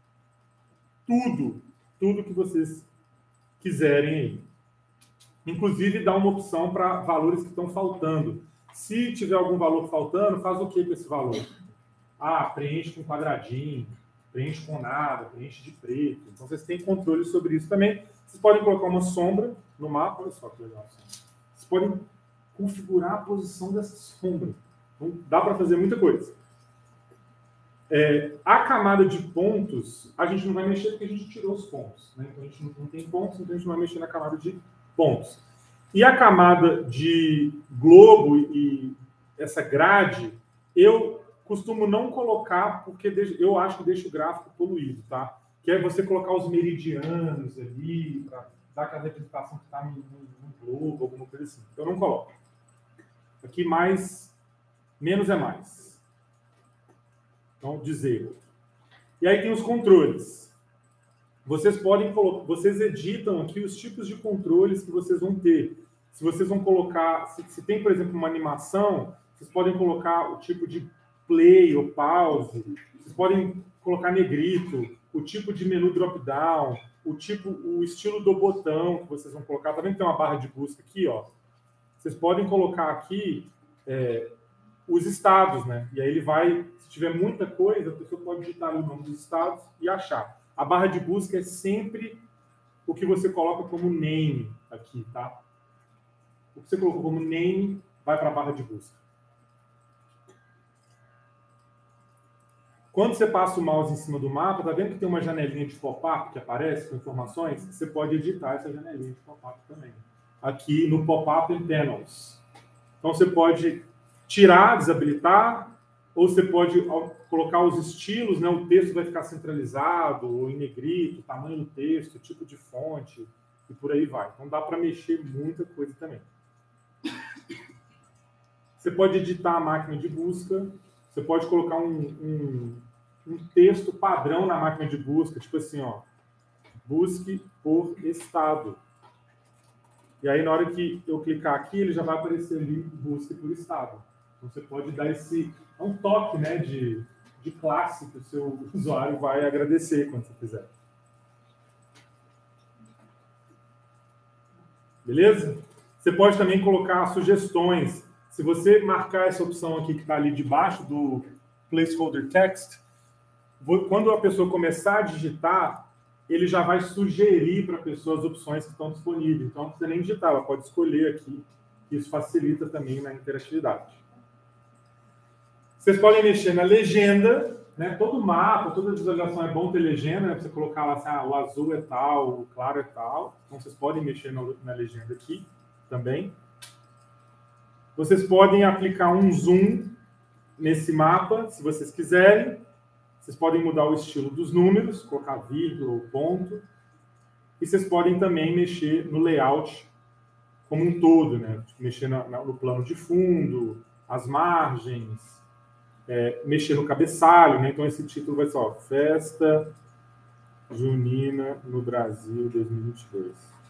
tudo que vocês quiserem aí. Inclusive, dar uma opção para valores que estão faltando. Se tiver algum valor faltando, faz o que com esse valor? Preenche com quadradinho, preenche com nada, preenche de preto. Então, vocês têm controle sobre isso também. Vocês podem colocar uma sombra no mapa. Olha só que legal. Vocês podem configurar a posição dessa sombra. Então, dá para fazer muita coisa. A camada de pontos, a gente não vai mexer porque a gente tirou os pontos. Né? Então, a gente não tem pontos, então a gente não vai mexer na camada de pontos. E a camada de globo e essa grade, eu costumo não colocar, porque eu acho que deixa o gráfico poluído, tá? Que é você colocar os meridianos ali, para dar aquela representação que está no globo, alguma coisa assim. Eu não coloco. Aqui menos é mais. Então, dizer. E aí tem os controles. Vocês editam aqui os tipos de controles que vocês vão ter. Se vocês vão colocar, se tem, por exemplo, uma animação, vocês podem colocar o tipo de play ou pause, vocês podem colocar negrito, o tipo de menu drop-down, o estilo do botão que vocês vão colocar. Tá vendo que tem uma barra de busca aqui, ó? Vocês podem colocar aqui os estados, né? E aí ele vai, se tiver muita coisa, a pessoa pode digitar ali o nome dos estados e achar. A barra de busca é sempre o que você coloca como name aqui, tá? O que você colocou como name vai para a barra de busca. Quando você passa o mouse em cima do mapa, tá vendo que tem uma janelinha de pop-up que aparece com informações? Você pode editar essa janelinha de pop-up também. Aqui no Pop-up em Panels. Então você pode tirar, desabilitar, ou você pode colocar os estilos, né? O texto vai ficar centralizado, ou em negrito, tamanho do texto, tipo de fonte, e por aí vai. Então dá para mexer muita coisa também. Você pode editar a máquina de busca, você pode colocar um texto padrão na máquina de busca, tipo assim, ó, busque por estado. E aí, na hora que eu clicar aqui, ele já vai aparecer ali, busque por estado. Então, você pode dar um toque, né, de classe que o seu usuário vai agradecer quando você fizer. Beleza? Você pode também colocar sugestões. Se você marcar essa opção aqui que está ali debaixo do placeholder text, quando a pessoa começar a digitar, ele já vai sugerir para a pessoa as opções que estão disponíveis. Então, não precisa nem digitar, ela pode escolher aqui. Isso facilita também na interatividade. Vocês podem mexer na legenda, né? Todo mapa, toda visualização é bom ter legenda, né? Pra você colocar lá assim, o azul é tal, o claro é tal. Então, vocês podem mexer na legenda aqui também. Vocês podem aplicar um zoom nesse mapa, se vocês quiserem. Vocês podem mudar o estilo dos números, colocar vírgula ou ponto. E vocês podem também mexer no layout como um todo, né? Mexer no plano de fundo, as margens, mexer no cabeçalho, né? Então esse título vai ser, ó, Festa Junina no Brasil 2022.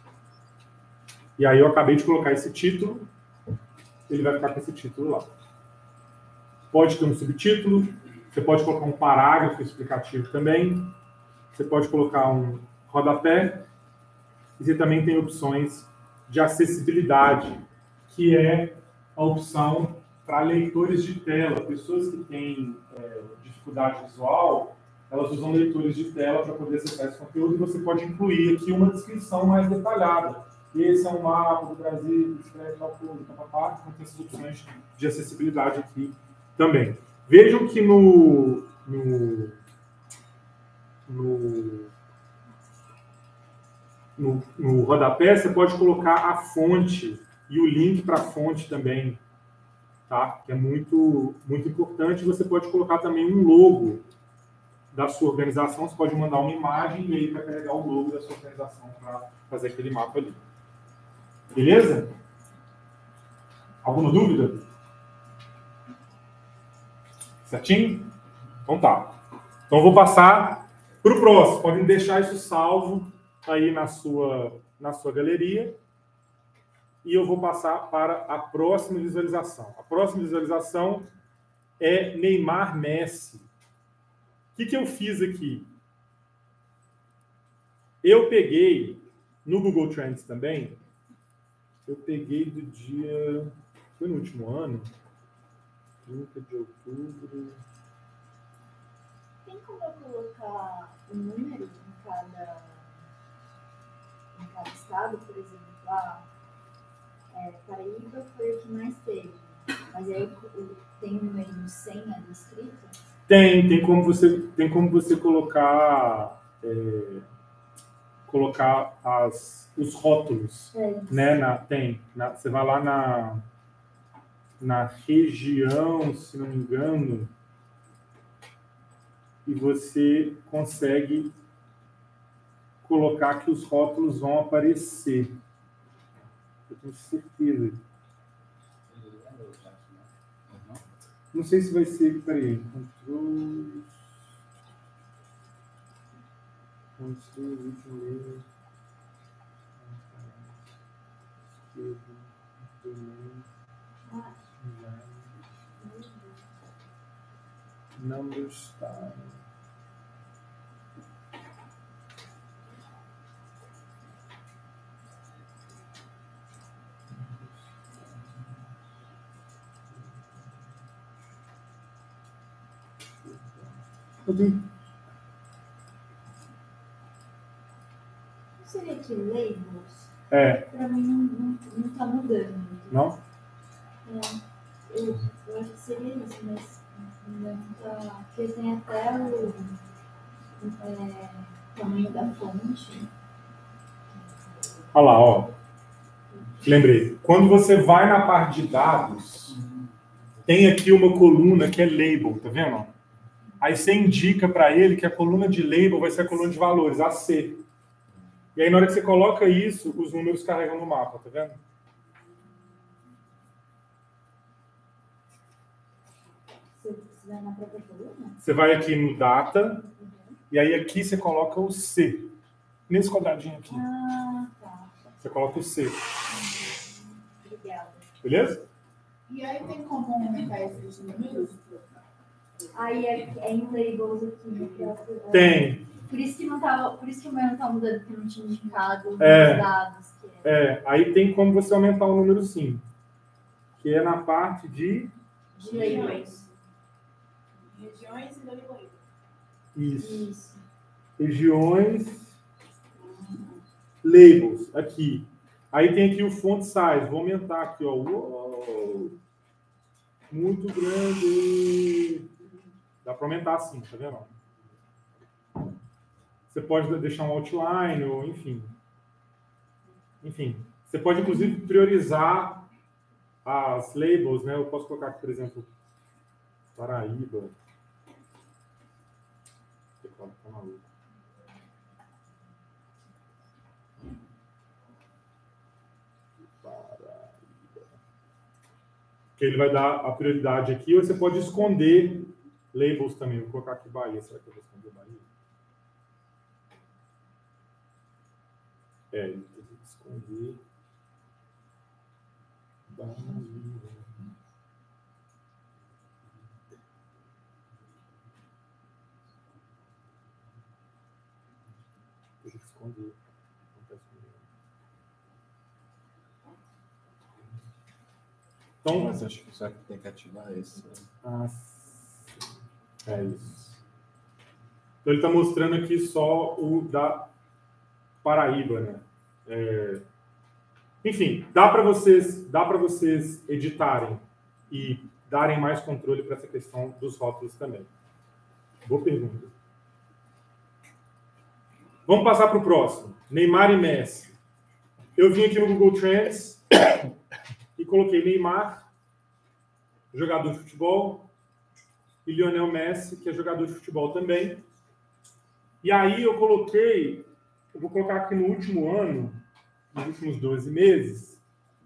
E aí eu acabei de colocar esse título, ele vai ficar com esse título lá. Pode ter um subtítulo, você pode colocar um parágrafo explicativo também, você pode colocar um rodapé, e você também tem opções de acessibilidade, que é a opção para leitores de tela. Pessoas que têm dificuldade visual, elas usam leitores de tela para poder acessar esse conteúdo, e você pode incluir aqui uma descrição mais detalhada. Esse é um mapa do Brasil, escreve tal coisa, então tem essas opções de acessibilidade aqui também. Vejam que no rodapé você pode colocar a fonte e o link para a fonte também, tá? Que é muito, muito importante. Você pode colocar também um logo da sua organização, você pode mandar uma imagem e aí vai carregar o logo da sua organização para fazer aquele mapa ali. Beleza? Alguma dúvida? Certinho? Então tá. Então eu vou passar para o próximo. Podem deixar isso salvo aí na sua galeria. E eu vou passar para a próxima visualização. A próxima visualização é Neymar Messi. O que eu fiz aqui? Eu peguei, no Google Trends também, eu peguei do dia... Foi no último ano? 30 de outubro... Tem como eu colocar um número em cada estado, por exemplo, Paraíba foi o que mais teve, mas aí tem um número de 100 ali escrito? Tem como você colocar os rótulos, né? Você vai lá na região, se não me engano, e você consegue colocar que os rótulos vão aparecer. Eu tenho certeza. Não sei se vai ser... Peraí. Number style. Não seria que labels? Para mim não está mudando. Não? Eu acho que seria isso, mas não tá. Porque tem até o tamanho da fonte. Olha lá, ó. Lembrei. Quando você vai na parte de dados, tem aqui uma coluna que é label, tá vendo? Aí você indica para ele que a coluna de label vai ser a coluna de valores, AC. E aí, na hora que você coloca isso, os números carregam no mapa, tá vendo? Você Você vai na própria coluna? Você vai aqui no Data, e aí aqui você coloca o C. Nesse quadradinho aqui. Ah, tá. Você coloca o C. Obrigada. Beleza? E aí tem como aumentar esses números? Aí é em labels aqui, né? Tem. Por isso que o meu não tá mudando, porque não tinha indicado os É. dados. Que é Aí tem como você aumentar o número sim. Que é na parte de... de labels. Regiões e labels. Isso. Isso. Regiões, labels, aqui. Aí tem aqui o font size, vou aumentar aqui, ó. Uou, muito grande. Dá para aumentar assim, tá vendo? Você pode deixar um outline, ou enfim. Enfim, você pode inclusive priorizar as labels, né? Eu posso colocar aqui, por exemplo, Paraíba. Tá maluco. Que ele vai dar a prioridade aqui, ou você pode esconder labels também. Vou colocar aqui Bahia. Será que eu vou esconder Bahia? Ele tem que esconder Bahia. Tem que esconder. Então, Mas acho que só que tem que ativar esse. É isso. Então ele está mostrando aqui só o da Paraíba, né? Enfim, dá para vocês editarem e darem mais controle para essa questão dos rótulos também. Boa pergunta. Vamos passar para o próximo. Neymar e Messi. Eu vim aqui no Google Trends e coloquei Neymar, jogador de futebol, e Lionel Messi, que é jogador de futebol também. E aí eu vou colocar aqui no último ano, nos últimos 12 meses,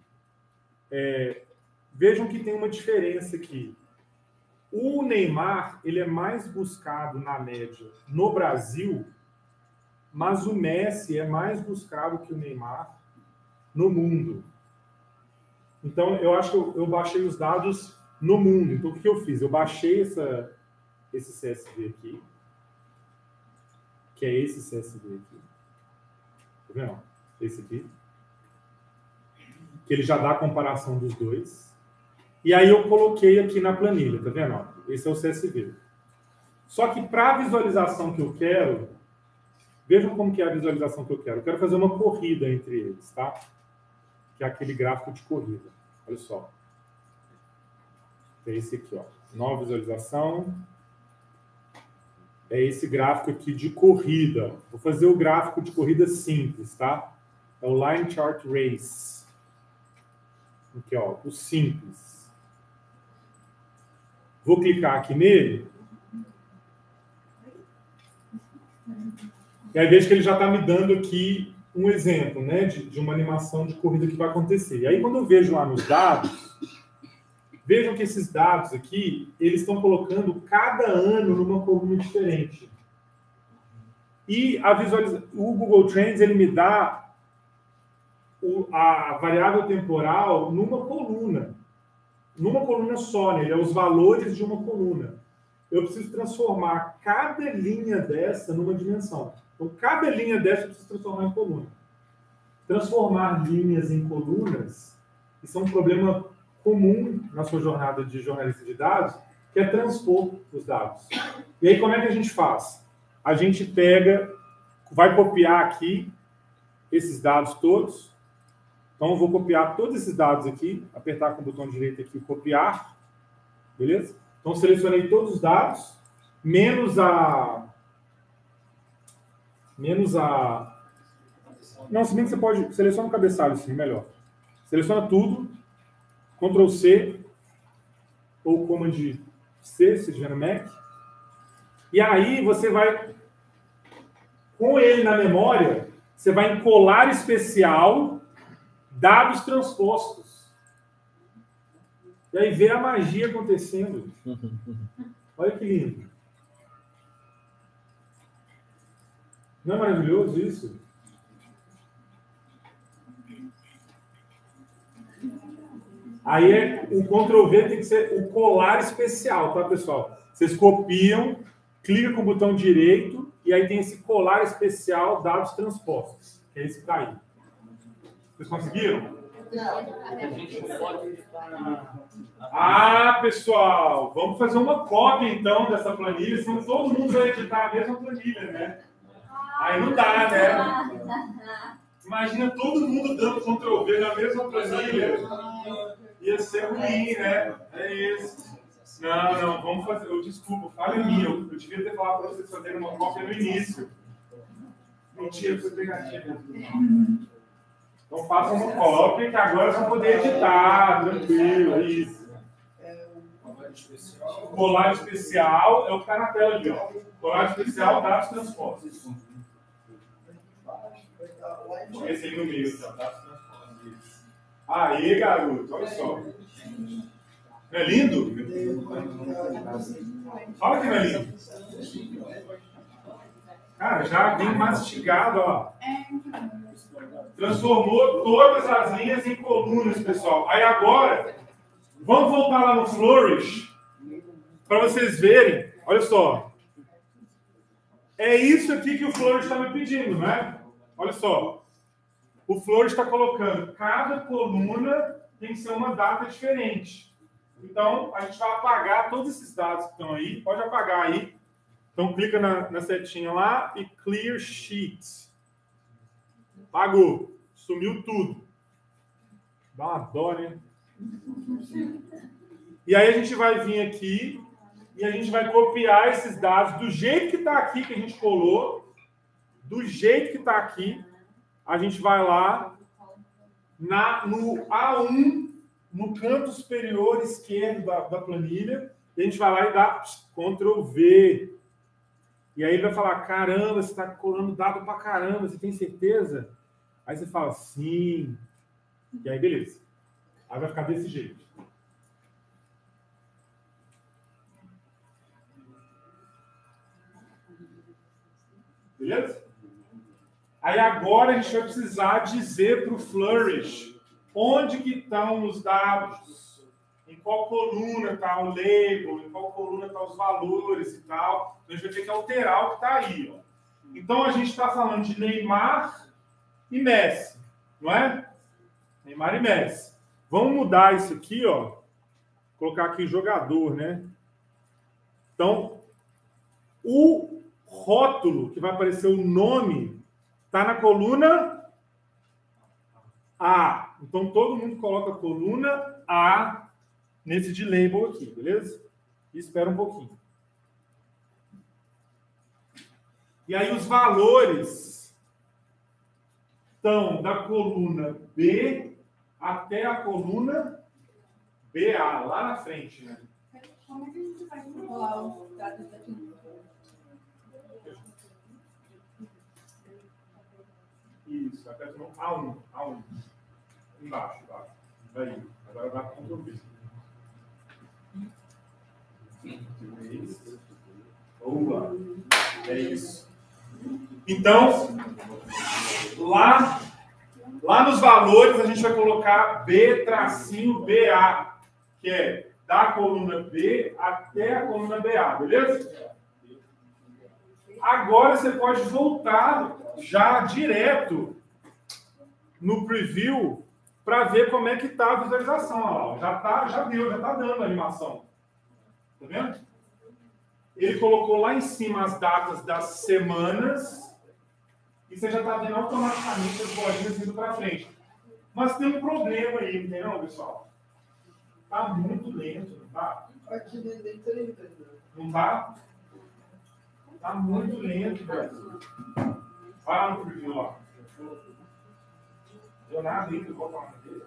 vejam que tem uma diferença aqui. O Neymar, ele é mais buscado na média no Brasil, mas o Messi é mais buscado que o Neymar no mundo. Então, eu acho que eu baixei os dados no mundo. Então, o que eu fiz? Eu baixei esse CSV aqui, que é esse CSV aqui. Tá vendo? Esse aqui. Que ele já dá a comparação dos dois. E aí eu coloquei aqui na planilha, tá vendo? Esse é o CSV. Só que para a visualização que eu quero, vejam como que é a visualização que eu quero. Eu quero fazer uma corrida entre eles, tá? Que é aquele gráfico de corrida. Olha só. É esse aqui, ó. Nova visualização. É esse gráfico aqui de corrida. Vou fazer o gráfico de corrida simples, tá? É o Line Chart Race. Aqui, ó, o simples. Vou clicar aqui nele. E aí vejo que ele já está me dando aqui um exemplo, né, de uma animação de corrida que vai acontecer. E aí, quando eu vejo lá nos dados, vejam que esses dados aqui, eles estão colocando cada ano numa coluna diferente. E o Google Trends, ele me dá a variável temporal numa coluna só, né? Ele é os valores de uma coluna. Eu preciso transformar cada linha dessa numa dimensão. Então, cada linha dessa eu preciso transformar em coluna. Transformar linhas em colunas, isso é um problema comum na sua jornada de jornalista de dados, que é transpor os dados. E aí, como é que a gente faz? A gente vai copiar aqui esses dados todos. Então, eu vou copiar todos esses dados aqui, apertar com o botão direito aqui, copiar. Beleza? Então, selecionei todos os dados, menos a... Não, se bem que você pode... Seleciona o cabeçalho, sim, melhor. Seleciona tudo, Ctrl C, ou Command C, se estiver no Mac. E aí, você vai... Com ele na memória, você vai em colar especial, dados transpostos. E aí, vê a magia acontecendo. Olha que lindo. Não é maravilhoso isso? Aí o Ctrl V tem que ser o colar especial, tá, pessoal? Vocês copiam, clica com o botão direito e aí tem esse colar especial dados transpostos, que é esse que tá aí. Vocês conseguiram? A gente não pode editar. Ah, pessoal, vamos fazer uma cópia então dessa planilha, senão todo mundo vai editar a mesma planilha, né? Aí não dá, né? Imagina todo mundo dando Ctrl V na mesma planilha. Ia ser ruim, né? É isso. Não, vamos fazer. Desculpa, falha minha. Eu devia ter falado para vocês fazerem uma cópia no início. Mentira, foi pegadinha. Então façam uma cópia que agora vão poder editar, tranquilo, é isso. O colar especial é o que está na tela ali, ó. Colar especial, dados transpostos. Esse aí no meio, tá? Dados transpostos. Aí, garoto, olha só. Não é lindo? Fala que não é lindo. Cara, já vem mastigado, ó. Transformou todas as linhas em colunas, pessoal. Aí agora, vamos voltar lá no Flourish para vocês verem. Olha só. É isso aqui que o Flourish está me pedindo, né? Olha só. O Flourish está colocando cada coluna tem que ser uma data diferente. Então, a gente vai apagar todos esses dados que estão aí. Pode apagar aí. Então, clica na setinha lá e Clear Sheet. Apagou. Sumiu tudo. Dá uma dó, né? E aí a gente vai vir aqui e a gente vai copiar esses dados do jeito que está aqui, que a gente colou. Do jeito que está aqui. A gente vai lá no A1, no canto superior esquerdo da planilha. E a gente vai lá e dá Ctrl V. E aí ele vai falar, caramba, você está colando dado pra caramba, você tem certeza? Aí você fala, sim. E aí, beleza. Aí vai ficar desse jeito. Beleza? Aí agora a gente vai precisar dizer para o Flourish onde que estão os dados, em qual coluna está o label, em qual coluna estão os valores e tal. Então a gente vai ter que alterar o que está aí. Ó. Então a gente está falando de Neymar e Messi, não é? Neymar e Messi. Vamos mudar isso aqui, ó. Colocar aqui jogador, né? Então, o rótulo que vai aparecer o nome está na coluna A. Então, todo mundo coloca a coluna A nesse de label aqui, beleza? E espera um pouquinho. E aí, os valores estão da coluna B até a coluna BA, lá na frente, né? Como é que a gente vai calcular os dados daqui? Isso, até no A1. Embaixo. Aí, agora dá Ctrl V. Boa. É isso. Então, lá nos valores, a gente vai colocar B-BA, que é da coluna B até a coluna BA, beleza? Agora você pode voltar já direto no preview para ver como é que está a visualização. Ó, já está dando a animação. Tá vendo? Ele colocou lá em cima as datas das semanas e você já está vendo automaticamente as bolinhas indo para frente. Mas tem um problema aí, entendeu, pessoal? Está muito lento, não está? Não está? Está muito lento, velho. Vai lá no preview, ó. Deu nada aí que eu vou falar dele.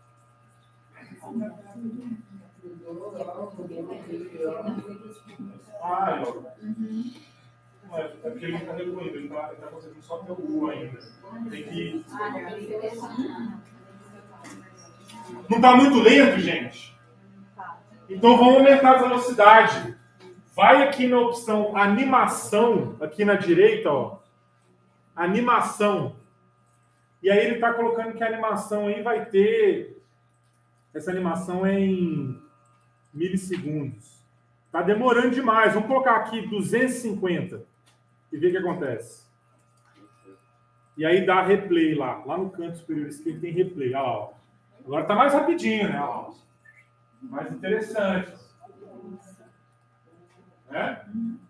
Ah, ó. Não é porque ele não está recolhendo, ele está conseguindo só ter o U ainda. Tem que. Não está muito lento, gente? Então vamos aumentar a velocidade. Vai aqui na opção animação, aqui na direita, ó. Animação. E aí ele está colocando que a animação aí vai ter... Essa animação é em milissegundos. Tá demorando demais. Vamos colocar aqui 250 e ver o que acontece. E aí dá replay lá. Lá no canto superior esquerdo tem replay. Olha lá, ó. Agora tá mais rapidinho, né? Olha lá. Mais interessante. É?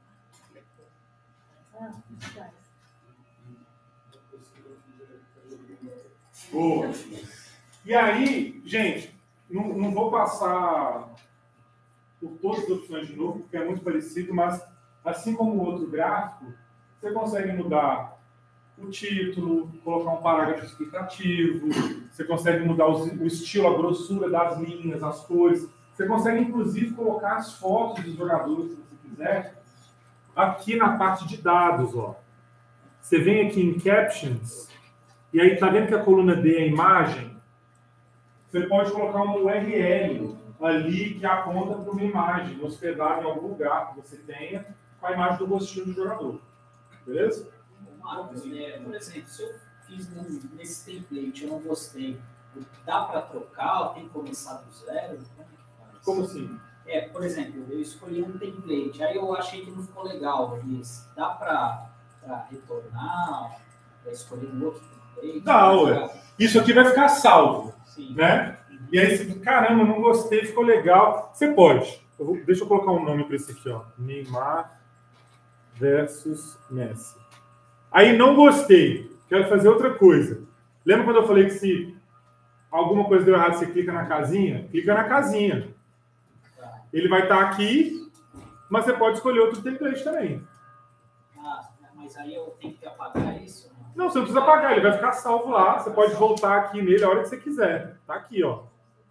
Boa. E aí, gente, não vou passar por todas as opções de novo, porque é muito parecido, mas assim como o outro gráfico, você consegue mudar o título, colocar um parágrafo explicativo, você consegue mudar o estilo, a grossura das linhas, as cores, você consegue inclusive colocar as fotos dos jogadores, se você quiser, aqui na parte de dados, ó. Você vem aqui em Captions, e aí tá vendo que a coluna D é a imagem? Você pode colocar uma URL ali que aponta para uma imagem hospedada em algum lugar que você tenha com a imagem do rostinho do jogador. Beleza? Marcos, por exemplo, se eu fiz nesse template eu não gostei, dá para trocar? Tem que começar do zero? Como assim? Por exemplo, eu escolhi um template, aí eu achei que não ficou legal, mas dá para retornar, para escolher um outro template? Não, isso aqui vai ficar salvo. Sim. Né? E aí você, caramba, não gostei, ficou legal. Você pode. Deixa eu colocar um nome para esse aqui, ó. Neymar versus Messi. Aí não gostei, quero fazer outra coisa. Lembra quando eu falei que se alguma coisa deu errado, você clica na casinha? Clica na casinha. Ele vai estar aqui, mas você pode escolher outro template também. Mas aí eu tenho que apagar isso? Não, você não precisa apagar, ele vai ficar salvo lá. Você pode voltar aqui nele a hora que você quiser. Tá aqui, ó.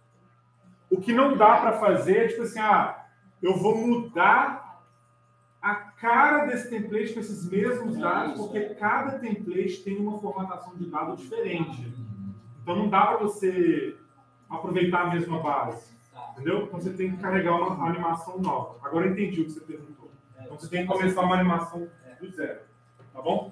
O que não dá para fazer é tipo assim, eu vou mudar a cara desse template com esses mesmos dados, porque cada template tem uma formatação de dado diferente. Então não dá para você aproveitar a mesma base. Entendeu? Então você tem que carregar uma animação nova. Agora eu entendi o que você perguntou. Então você tem que começar uma animação do zero. Tá bom?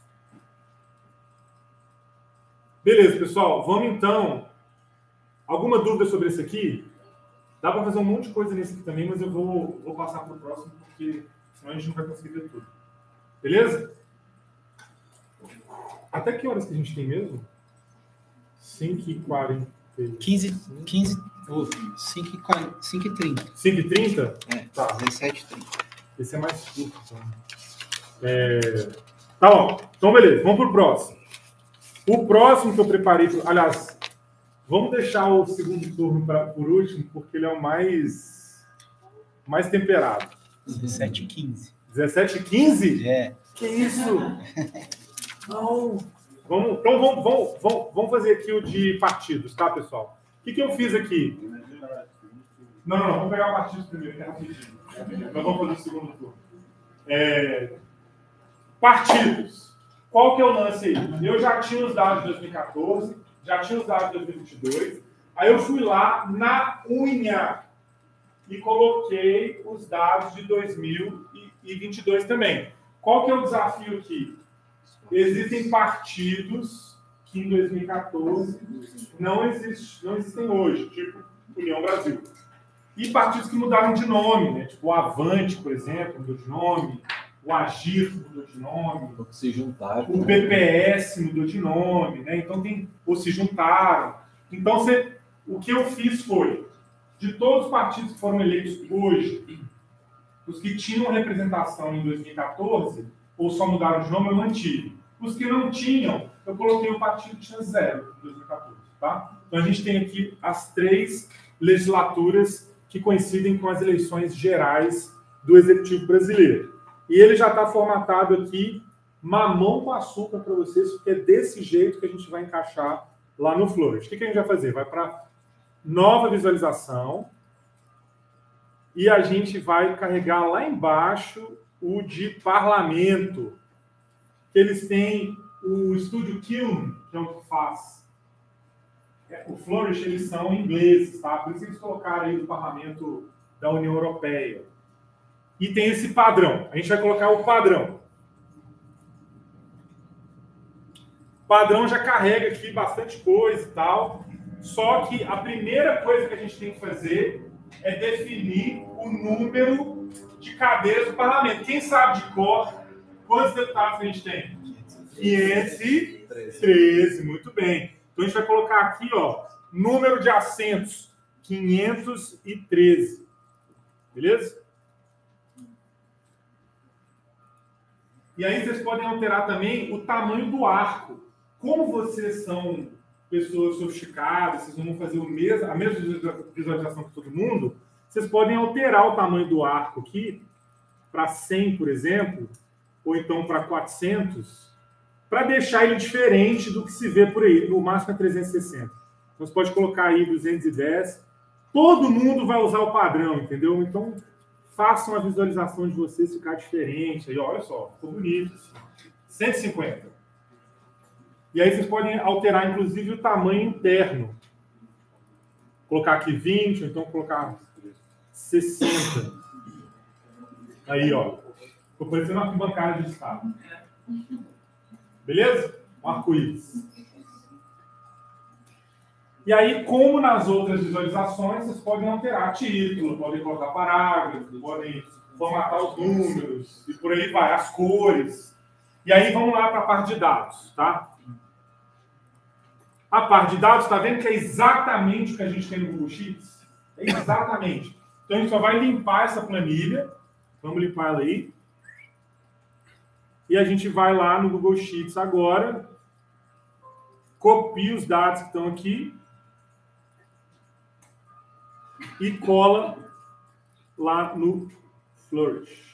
Beleza, pessoal. Vamos então. Alguma dúvida sobre esse aqui? Dá para fazer um monte de coisa nesse aqui também, mas eu vou passar para o próximo, porque senão a gente não vai conseguir ver tudo. Beleza? Até que horas que a gente tem mesmo? 5h40. 5h30. 5h30? É, tá. 17h30. Esse é mais curto. Então. Tá bom. Então, beleza. Vamos pro próximo. O próximo que eu preparei... Aliás, vamos deixar o segundo turno por último, porque ele é o mais temperado. 17h15. 17h15? É. Que isso? Não. Vamos fazer aqui o de partidos, tá, pessoal? O que eu fiz aqui? Não, vamos pegar o partidos primeiro, que é rapidinho. Nós vamos fazer o segundo turno. Partidos. Qual que é o lance aí? Eu já tinha os dados de 2014, já tinha os dados de 2022, aí eu fui lá na unha e coloquei os dados de 2022 também. Qual que é o desafio aqui? Existem partidos que em 2014 não existem hoje, tipo União Brasil. E partidos que mudaram de nome, né? Tipo o Avante, por exemplo, mudou de nome, o Agir mudou de nome, se juntaram, o PPS mudou de nome, né? Então ou se juntaram. Então o que eu fiz foi, de todos os partidos que foram eleitos hoje, os que tinham representação em 2014, ou só mudaram de nome, eu mantive. Os que não tinham, eu coloquei o partido que tinha 0 em 2014, tá? Então a gente tem aqui as 3 legislaturas que coincidem com as eleições gerais do Executivo Brasileiro. E ele já está formatado aqui, mamão com açúcar para vocês, porque é desse jeito que a gente vai encaixar lá no Flourish. O que a gente vai fazer? Vai para nova visualização e a gente vai carregar lá embaixo o de parlamento. Eles têm o Studio Kiln, que é o que faz. O Flourish, eles são ingleses, tá? Por isso eles colocaram aí o parlamento da União Europeia. e tem esse padrão. A gente vai colocar o padrão. O padrão já carrega aqui bastante coisa e tal. Só que a primeira coisa que a gente tem que fazer é definir o número de cadeiras do parlamento. Quem sabe de cor quantos deputados a gente tem? 513, muito bem. Então a gente vai colocar aqui, ó, número de assentos, 513. Beleza? E aí vocês podem alterar também o tamanho do arco. Como vocês são pessoas sofisticadas, vocês não vão fazer a mesma visualização que todo mundo, vocês podem alterar o tamanho do arco aqui para 100, por exemplo, ou então para 400, para deixar ele diferente do que se vê por aí. No máximo é 360. Então você pode colocar aí 210. Todo mundo vai usar o padrão, entendeu? Então façam a visualização de vocês ficar diferente. Aí, olha só, ficou bonito. 150. E aí vocês podem alterar, inclusive, o tamanho interno. Colocar aqui 20, ou então colocar 60. Aí, ó. Ficou parecendo uma bancada de estado. Beleza? Um arco-íris. E aí, como nas outras visualizações, vocês podem alterar título, podem colocar parágrafo, podem formatar os números, e por aí vai, as cores. E aí, vamos lá para a parte de dados, tá? A parte de dados, está vendo que é exatamente o que a gente tem no Google Sheets? É exatamente. Então, a gente só vai limpar essa planilha. Vamos limpar ela aí. E a gente vai lá no Google Sheets agora, copia os dados que estão aqui e cola lá no Flourish.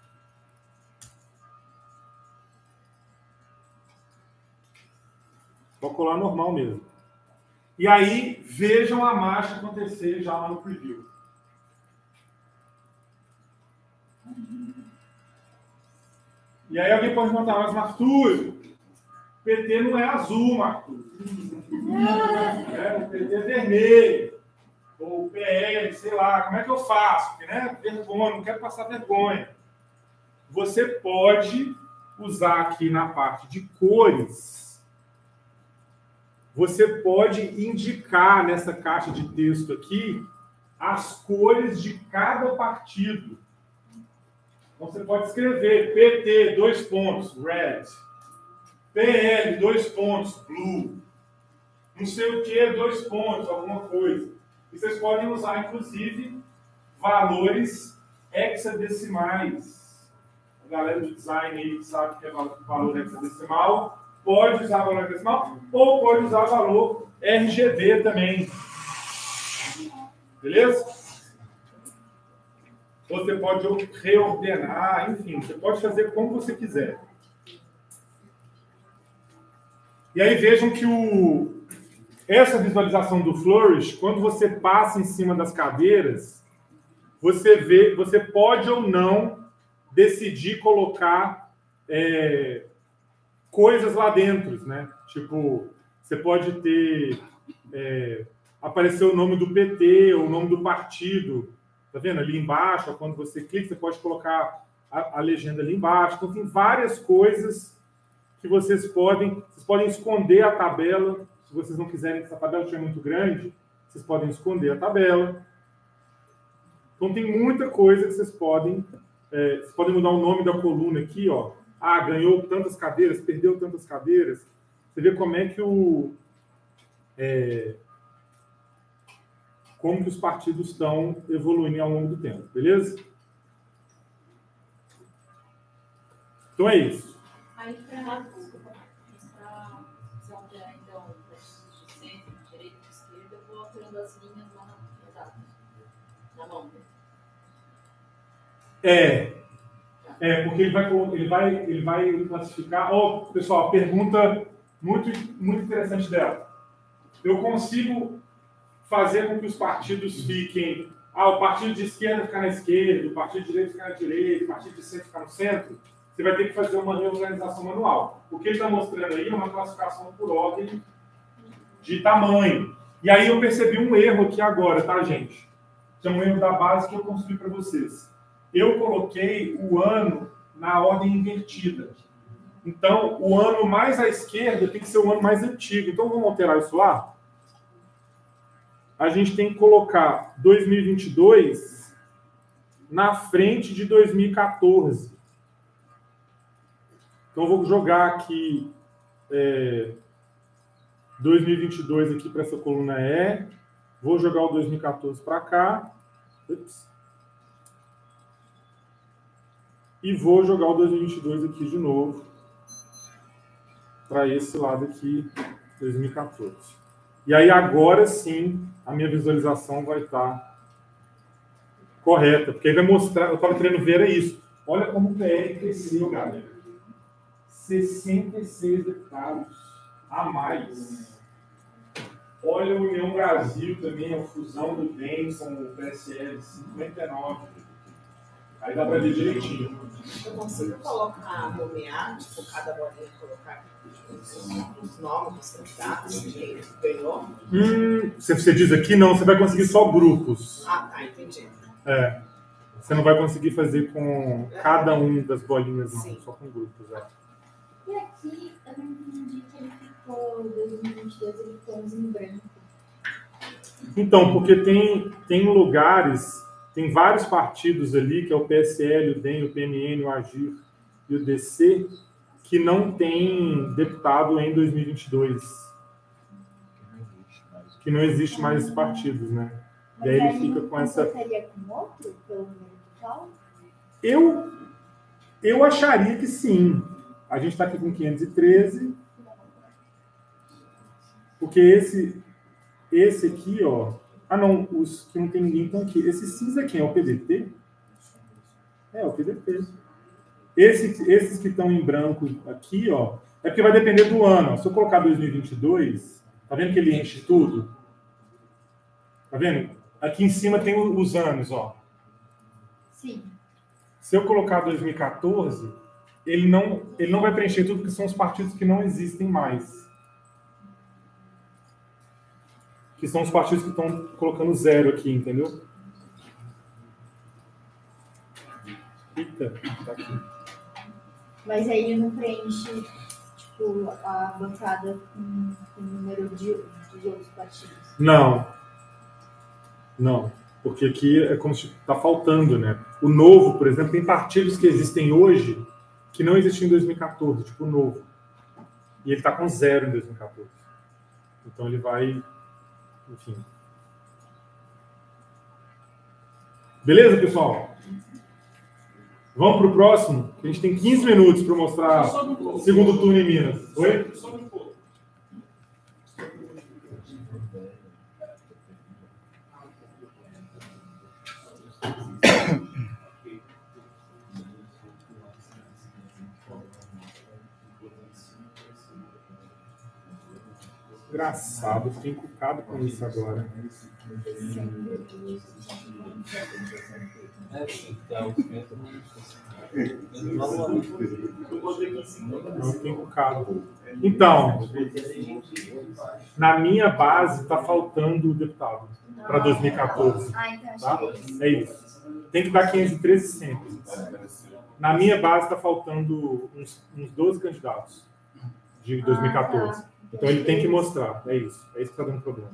Vou colar normal mesmo. E aí, vejam a marcha acontecer já lá no preview. E aí alguém pode montar mais, Martúrio. PT não é azul, Martúrio. O PT é vermelho. Ou o PL, sei lá. Como é que eu faço? Porque, né, vergonha, não quero passar vergonha. Você pode usar aqui na parte de cores. Você pode indicar nessa caixa de texto aqui as cores de cada partido. Então, você pode escrever PT, 2 pontos, red. PL, 2 pontos, blue. Não sei o que, 2 pontos, alguma coisa. E vocês podem usar, inclusive, valores hexadecimais. A galera do design aí que sabe que é valor hexadecimal, pode usar valor hexadecimal, ou pode usar valor RGB também. Beleza? Você pode reordenar, enfim, você pode fazer como você quiser. E aí vejam que essa visualização do Flourish, quando você passa em cima das cadeiras, você pode ou não decidir colocar coisas lá dentro, né? Tipo, você pode ter aparecer o nome do PT ou o nome do partido. Tá vendo? Ali embaixo, quando você clica, você pode colocar a legenda ali embaixo. Então, tem várias coisas que vocês podem esconder a tabela. Se vocês não quiserem que essa tabela seja muito grande, vocês podem esconder a tabela. Então, tem muita coisa que vocês podem mudar o nome da coluna aqui, ó. Ah, ganhou tantas cadeiras, perdeu tantas cadeiras. Você vê como é que como que os partidos estão evoluindo ao longo do tempo, beleza? Então é isso. Aí, para se alterar, então, de centro, de direita, de esquerda, eu vou alterando as linhas lá na mão. Porque ele vai classificar... Ó, pessoal, pergunta muito, muito interessante dela. Eu consigo fazer com que os partidos fiquem... o partido de esquerda ficar na esquerda, o partido de direita ficar na direita, o partido de centro ficar no centro. Você vai ter que fazer uma reorganização manual. O que ele está mostrando aí é uma classificação por ordem de tamanho. E aí eu percebi um erro aqui agora, tá, gente? É um erro da base que eu construí para vocês. eu coloquei o ano na ordem invertida. Então, o ano mais à esquerda tem que ser o ano mais antigo. Então, vamos alterar isso lá? A gente tem que colocar 2022 na frente de 2014. Então, eu vou jogar aqui 2022 aqui para essa coluna E. Vou jogar o 2014 para cá. Ups. E vou jogar o 2022 aqui de novo para esse lado aqui, 2014. E aí, agora sim, a minha visualização vai estar correta, porque aí vai mostrar, eu estava querendo ver, era isso. Olha como o PR cresceu, galera. 66 deputados a mais. Olha a União Brasil também, a fusão do DEM com o PSL, 59. Aí dá para ver direitinho. Eu consigo colocar, nomear, tipo, cada bolinha colocar os nomes dos candidatos que ganhou? Você diz aqui, não, você vai conseguir só grupos. Ah, tá, entendi. Você não vai conseguir fazer com cada um das bolinhas, não, só com grupos. E aqui, eu não entendi que ele ficou, 2022, ele ficou em branco. Então, porque tem lugares, tem vários partidos ali, que é o PSL, o DEM, o PMN, o AGIR e o DC, que não tem deputado em 2022. Que não existe mais esses partidos, né? Mas e aí ele fica com essa... Seria com outro, pelo número total? Eu acharia que sim. A gente está aqui com 513. Porque esse aqui, ó... Ah, não, os que não tem ninguém estão aqui. Esse cinza aqui é o PDT? É o PDT. Esses que estão em branco aqui, ó, é porque vai depender do ano. Se eu colocar 2022, tá vendo que ele enche tudo? Tá vendo? Aqui em cima tem os anos, ó. Sim. Se eu colocar 2014, ele não vai preencher tudo, porque são os partidos que não existem mais. Que são os partidos que estão colocando zero aqui, entendeu? Eita, tá aqui. Mas aí ele não preenche, tipo, a bancada com o número dos outros partidos. Não. Porque aqui é como se está faltando, né? O Novo, por exemplo, tem partidos que existem hoje que não existiam em 2014, tipo o Novo. E ele está com zero em 2014. Então ele vai... Enfim. Beleza, pessoal? Vamos para o próximo? A gente tem 15 minutos para mostrar o segundo turno em Minas. Oi? Engraçado, eu fiquei encucado com isso agora. Não, fiquei encucado. Então, na minha base está faltando o deputado para 2014. Tá? É isso. Tem que dar 513 sempre. Na minha base está faltando uns 12 candidatos de 2014. Então ele tem que mostrar. É isso. É isso que está dando problema.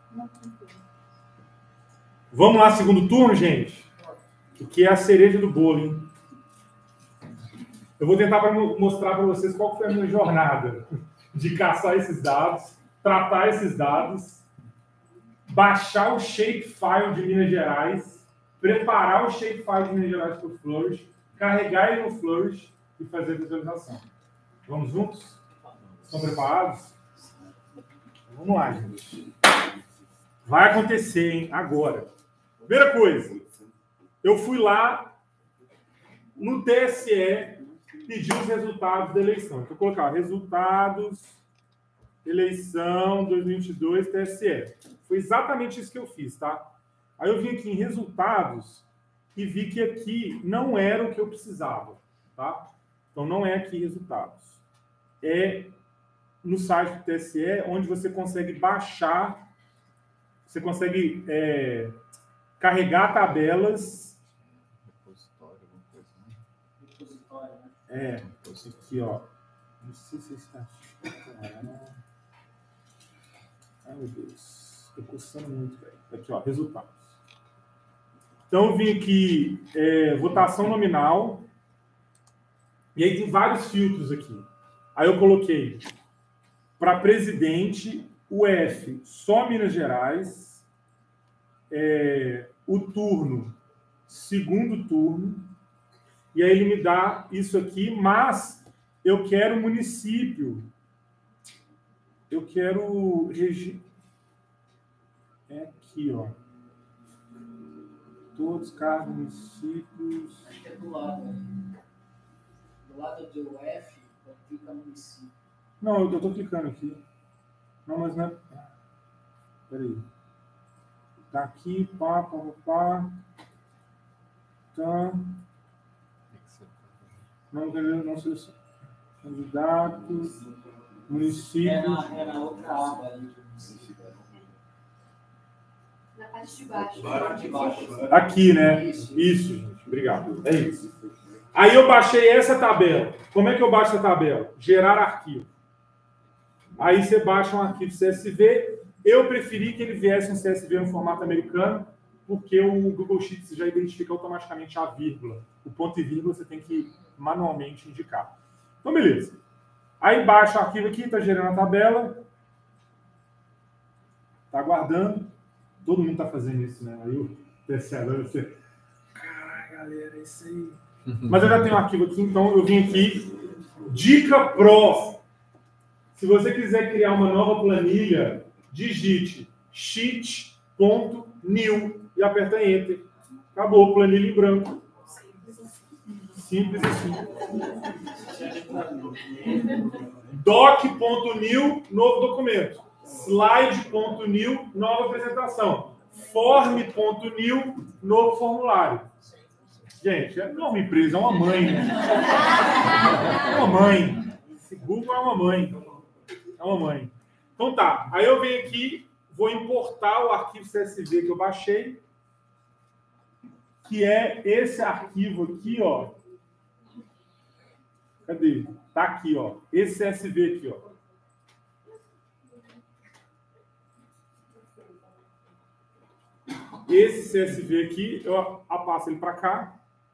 Vamos lá, segundo turno, gente? Que é a cereja do bolo, hein? Eu vou tentar mostrar para vocês qual foi a minha jornada de caçar esses dados, tratar esses dados, baixar o shapefile de Minas Gerais, preparar o shapefile de Minas Gerais para o Flourish, carregar ele no Flourish e fazer a visualização. Vamos juntos? Estão preparados? Vamos lá, gente. Vai acontecer, hein? Agora. Primeira coisa. Eu fui lá no TSE pedir os resultados da eleição. Então, eu colocar resultados, eleição 2022, TSE. Foi exatamente isso que eu fiz, tá? Aí eu vim aqui em resultados e vi que aqui não era o que eu precisava, tá? Então, não é aqui resultados. É no site do TSE, onde você consegue baixar, você consegue carregar tabelas Aqui, ó. Não sei se está. Ai, meu Deus. Estou coçando muito, velho. Aqui, ó, resultados. Então, eu vim aqui, votação nominal. E aí tem vários filtros aqui. Aí eu coloquei para presidente, o F, só Minas Gerais. O turno, segundo turno. E aí ele me dá isso aqui, mas eu quero município. Eu quero aqui, ó. Todos cargos, municípios. Acho que é do lado. Do lado do F, clica município. Não, eu tô clicando aqui. Não, mas não é. Peraí. Tá aqui, pá. Tá. Não sei se. Candidatos. Município. É na outra aba ali. Na parte de baixo. De baixo. Aqui, né? Isso, gente. Obrigado. É isso. Aí eu baixei essa tabela. Como é que eu baixo essa tabela? Gerar arquivo. Aí você baixa um arquivo CSV. Eu preferi que ele viesse um CSV no formato americano, porque o Google Sheets já identifica automaticamente a vírgula. O ponto e vírgula você tem que manualmente indicar. Então, beleza. Aí baixa o arquivo aqui, está gerando a tabela. Está guardando. Todo mundo está fazendo isso, né? Aí o terceiro, você... Caralho, galera, é isso aí. Mas eu já tenho um arquivo aqui, então eu vim aqui. Dica Pro. Se você quiser criar uma nova planilha, digite sheet.new e aperta Enter. Acabou, planilha em branco. Simples assim. Doc.new, novo documento. Slide.new, nova apresentação. Form.new, novo formulário. Gente, não é uma empresa, é uma mãe. Né? É uma mãe. Esse Google é uma mãe. É uma mãe. Então tá, aí eu venho aqui, vou importar o arquivo CSV que eu baixei, que é esse arquivo aqui, ó. Cadê? Tá aqui, ó. Esse CSV aqui, ó. Esse CSV aqui, eu passo ele para cá.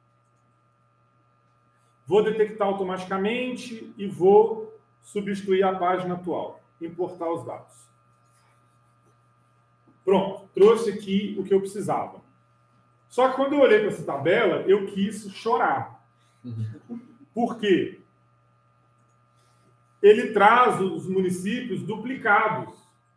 Vou detectar automaticamente e vou substituir a página atual. Importar os dados. Pronto. Trouxe aqui o que eu precisava. Só que quando eu olhei para essa tabela, eu quis chorar. Por quê? Ele traz os municípios duplicados.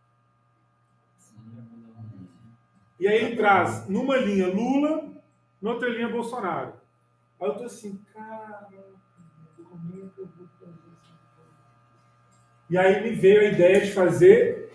E aí ele traz numa linha Lula, noutra linha Bolsonaro. Aí eu tô assim, cara, como é que eu vou fazer isso? E aí me veio a ideia de fazer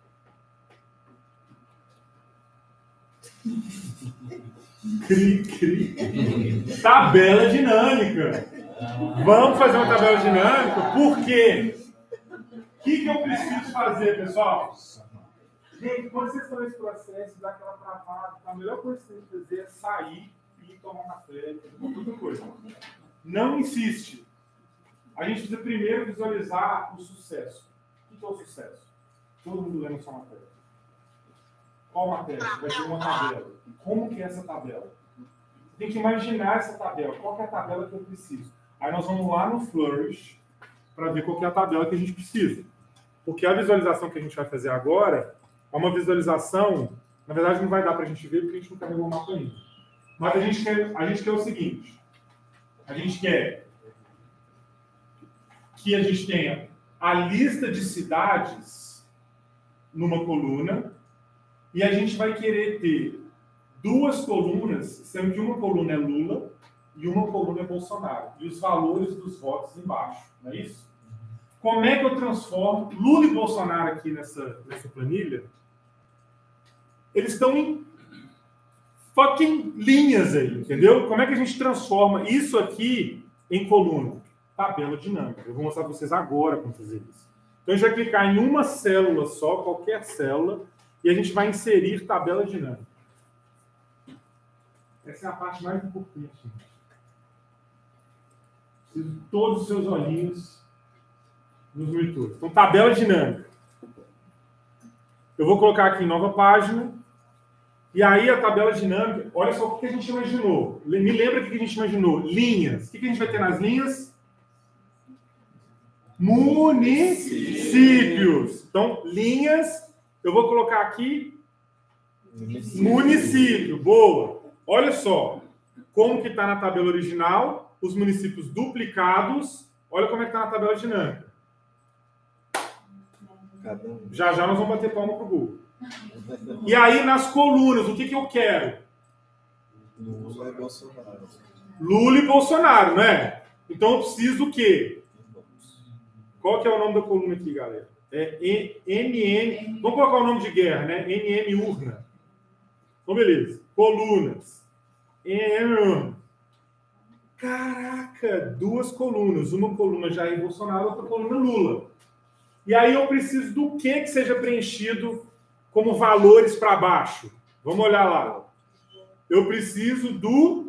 tabela dinâmica. Vamos fazer uma tabela dinâmica, por quê? O que eu preciso fazer, pessoal? Gente, quando vocês estão nesse processo, dá aquela travada, a melhor coisa que você tem que fazer é sair e tomar um café, outra coisa. Não insiste. A gente precisa primeiro visualizar o sucesso. O que é o sucesso? Todo mundo lendo sua matéria. Qual matéria? Vai ter uma tabela. Como que é essa tabela? Você tem que imaginar essa tabela. Qual que é a tabela que eu preciso? Aí nós vamos lá no Flourish para ver qual que é a tabela que a gente precisa. Porque a visualização que a gente vai fazer agora é uma visualização, na verdade não vai dar para a gente ver porque a gente não carregou o mapa ainda. Mas a gente quer o seguinte, a gente quer que a gente tenha a lista de cidades numa coluna e a gente vai querer ter duas colunas, sendo que uma coluna é Lula e uma coluna é Bolsonaro. E os valores dos votos embaixo, não é isso? Como é que eu transformo Lula e Bolsonaro aqui nessa planilha? Eles estão em fucking linhas aí, entendeu? Como é que a gente transforma isso aqui em coluna? Tabela dinâmica. Eu vou mostrar para vocês agora como fazer isso. Então a gente vai clicar em uma célula só, qualquer célula, e a gente vai inserir tabela dinâmica. Essa é a parte mais importante, gente. Preciso de todos os seus olhinhos nos monitores. Então, tabela dinâmica. Eu vou colocar aqui em nova página. E aí, a tabela dinâmica, olha só o que a gente imaginou. Me lembra o que a gente imaginou? Linhas. O que a gente vai ter nas linhas? Municípios. Então, linhas, eu vou colocar aqui município. Boa. Olha só como que está na tabela original, os municípios duplicados. Olha como é que está na tabela dinâmica. Já já nós vamos bater palma para o Google. E aí, nas colunas, o que eu quero? Lula e Bolsonaro. Lula e Bolsonaro, não é? Então, eu preciso do quê? Qual que é o nome da coluna aqui, galera? É NN... Vamos colocar o nome de guerra, né? NN urna. Então, beleza. Colunas. NN urna. Caraca, 2 colunas. Uma coluna Jair Bolsonaro, outra coluna Lula. E aí eu preciso do que seja preenchido como valores para baixo. Vamos olhar lá. Eu preciso do...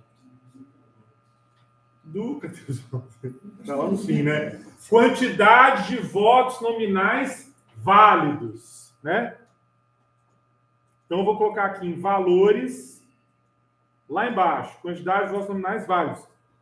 Cadê os votos? Está lá no fim, né? Quantidade de votos nominais válidos, né? Então, eu vou colocar aqui em valores, lá embaixo, quantidade de votos nominais válidos.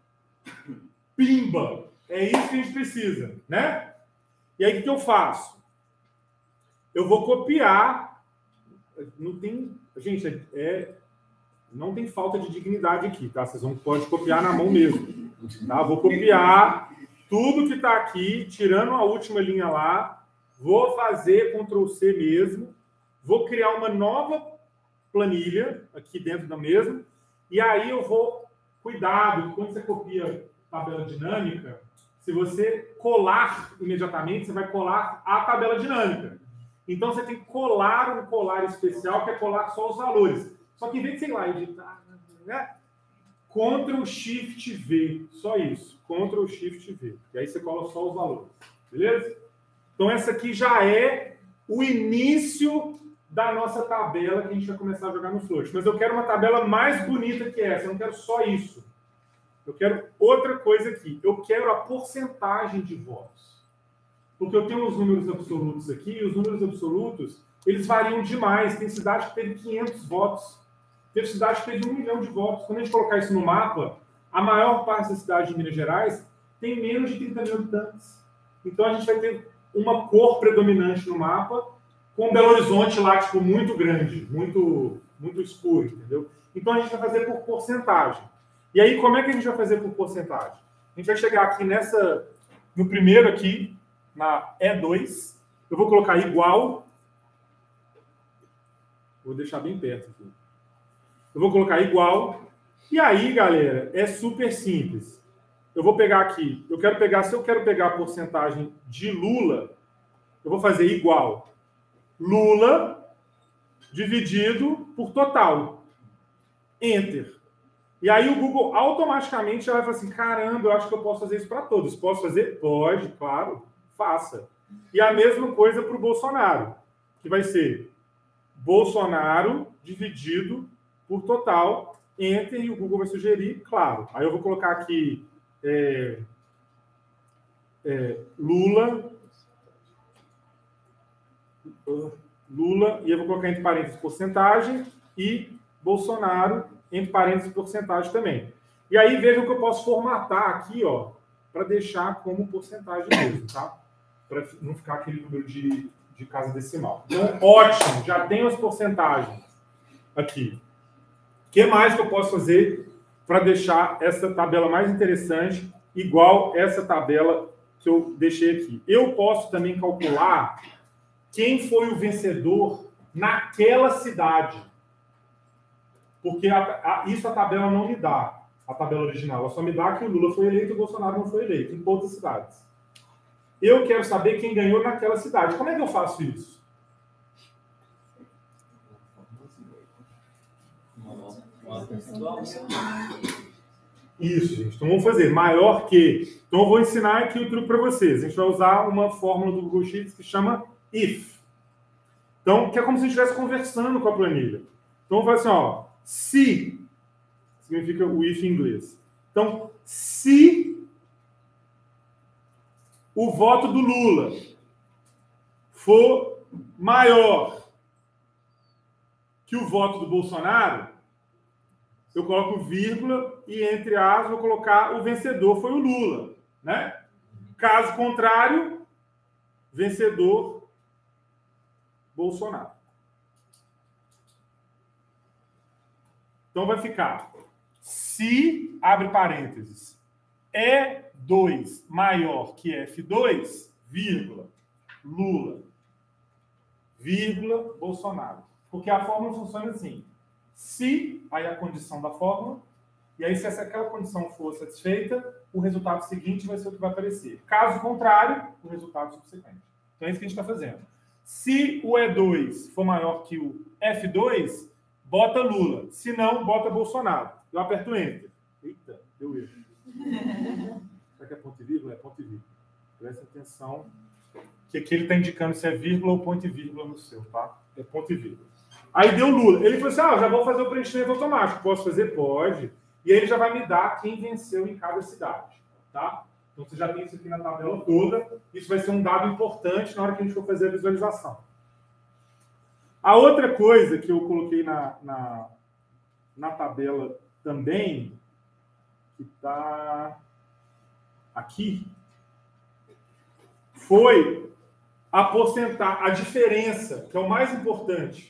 Pimba! É isso que a gente precisa, né? E aí, o que eu faço? Eu vou copiar. Não tem... Gente, não tem falta de dignidade aqui, tá? Vocês podem copiar na mão mesmo. Tá? Vou copiar tudo que está aqui, tirando a última linha lá. Vou fazer Ctrl+C mesmo. Vou criar uma nova planilha aqui dentro da mesma. E aí eu vou... Cuidado, quando você copia tabela dinâmica, se você colar imediatamente, você vai colar a tabela dinâmica. Então, você tem que colar um colar especial, que é colar só os valores. Só que, em vez de, sei lá, editar, né? Ctrl+Shift+V. Só isso. Ctrl+Shift+V. E aí você cola só os valores. Beleza? Então, essa aqui já é o início da nossa tabela que a gente vai começar a jogar no Float. Mas eu quero uma tabela mais bonita que essa. Eu não quero só isso. Eu quero outra coisa aqui. Eu quero a porcentagem de votos. Porque eu tenho os números absolutos aqui, e os números absolutos, eles variam demais. Tem cidade que teve 500 votos. Teve cidade que teve 1 milhão de votos. Quando a gente colocar isso no mapa, a maior parte das cidades de Minas Gerais tem menos de 30 mil habitantes. Então, a gente vai ter uma cor predominante no mapa, com Belo Horizonte lá, tipo, muito grande, muito escuro, entendeu? Então, a gente vai fazer por porcentagem. E aí, como é que a gente vai fazer por porcentagem? A gente vai chegar aqui no primeiro aqui, na E2, eu vou colocar igual, vou deixar bem perto aqui. Eu vou colocar igual, e aí, galera, é super simples. Eu vou pegar aqui, se eu quero pegar a porcentagem de Lula, eu vou fazer igual Lula dividido por total. Enter. E aí o Google automaticamente já vai falar assim, caramba, eu acho que eu posso fazer isso para todos. Posso fazer? Pode, claro, faça. E a mesma coisa para o Bolsonaro, que vai ser Bolsonaro dividido por total, enter, e o Google vai sugerir, claro. Aí eu vou colocar aqui Lula, e eu vou colocar entre parênteses porcentagem, e Bolsonaro entre parênteses porcentagem também. E aí vejam que eu posso formatar aqui, ó, para deixar como porcentagem mesmo, tá? Para não ficar aquele número de casa decimal. Então, ótimo, já tenho as porcentagens aqui. O que mais que eu posso fazer para deixar essa tabela mais interessante, igual essa tabela que eu deixei aqui? Eu posso também calcular quem foi o vencedor naquela cidade. Porque isso a tabela não me dá, a tabela original. Ela só me dá que o Lula foi eleito e o Bolsonaro não foi eleito, em todas as cidades. Eu quero saber quem ganhou naquela cidade. Como é que eu faço isso? Isso, gente. Então, vamos fazer maior que. Então, eu vou ensinar aqui o truque para vocês. A gente vai usar uma fórmula do Google Sheets que chama if. Então, que é como se a gente estivesse conversando com a planilha. Então, vai assim, ó. Se, significa o if em inglês. Então, se o voto do Lula for maior que o voto do Bolsonaro, eu coloco vírgula e entre aspas vou colocar o vencedor foi o Lula, né? Caso contrário, vencedor Bolsonaro. Então vai ficar se, abre parênteses, E2 maior que F2, vírgula, Lula, vírgula, Bolsonaro. Porque a fórmula funciona assim. Se, aí a condição da fórmula, e aí se aquela condição for satisfeita, o resultado seguinte vai ser o que vai aparecer. Caso contrário, o resultado subsequente. Então é isso que a gente está fazendo. Se o E2 for maior que o F2, bota Lula. Se não, bota Bolsonaro. Eu aperto Enter. Eita, deu erro. Será que é ponto e vírgula? É ponto e vírgula. Presta atenção que aqui ele está indicando se é vírgula ou ponto e vírgula no seu, tá? É ponto e vírgula. Aí deu Lula. Ele falou assim, já vou fazer o preenchimento automático. Posso fazer? Pode. E aí ele já vai me dar quem venceu em cada cidade, tá? Então você já tem isso aqui na tabela toda. Isso vai ser um dado importante na hora que a gente for fazer a visualização. A outra coisa que eu coloquei na tabela também, que está aqui, foi a porcentagem, a diferença, que é o mais importante.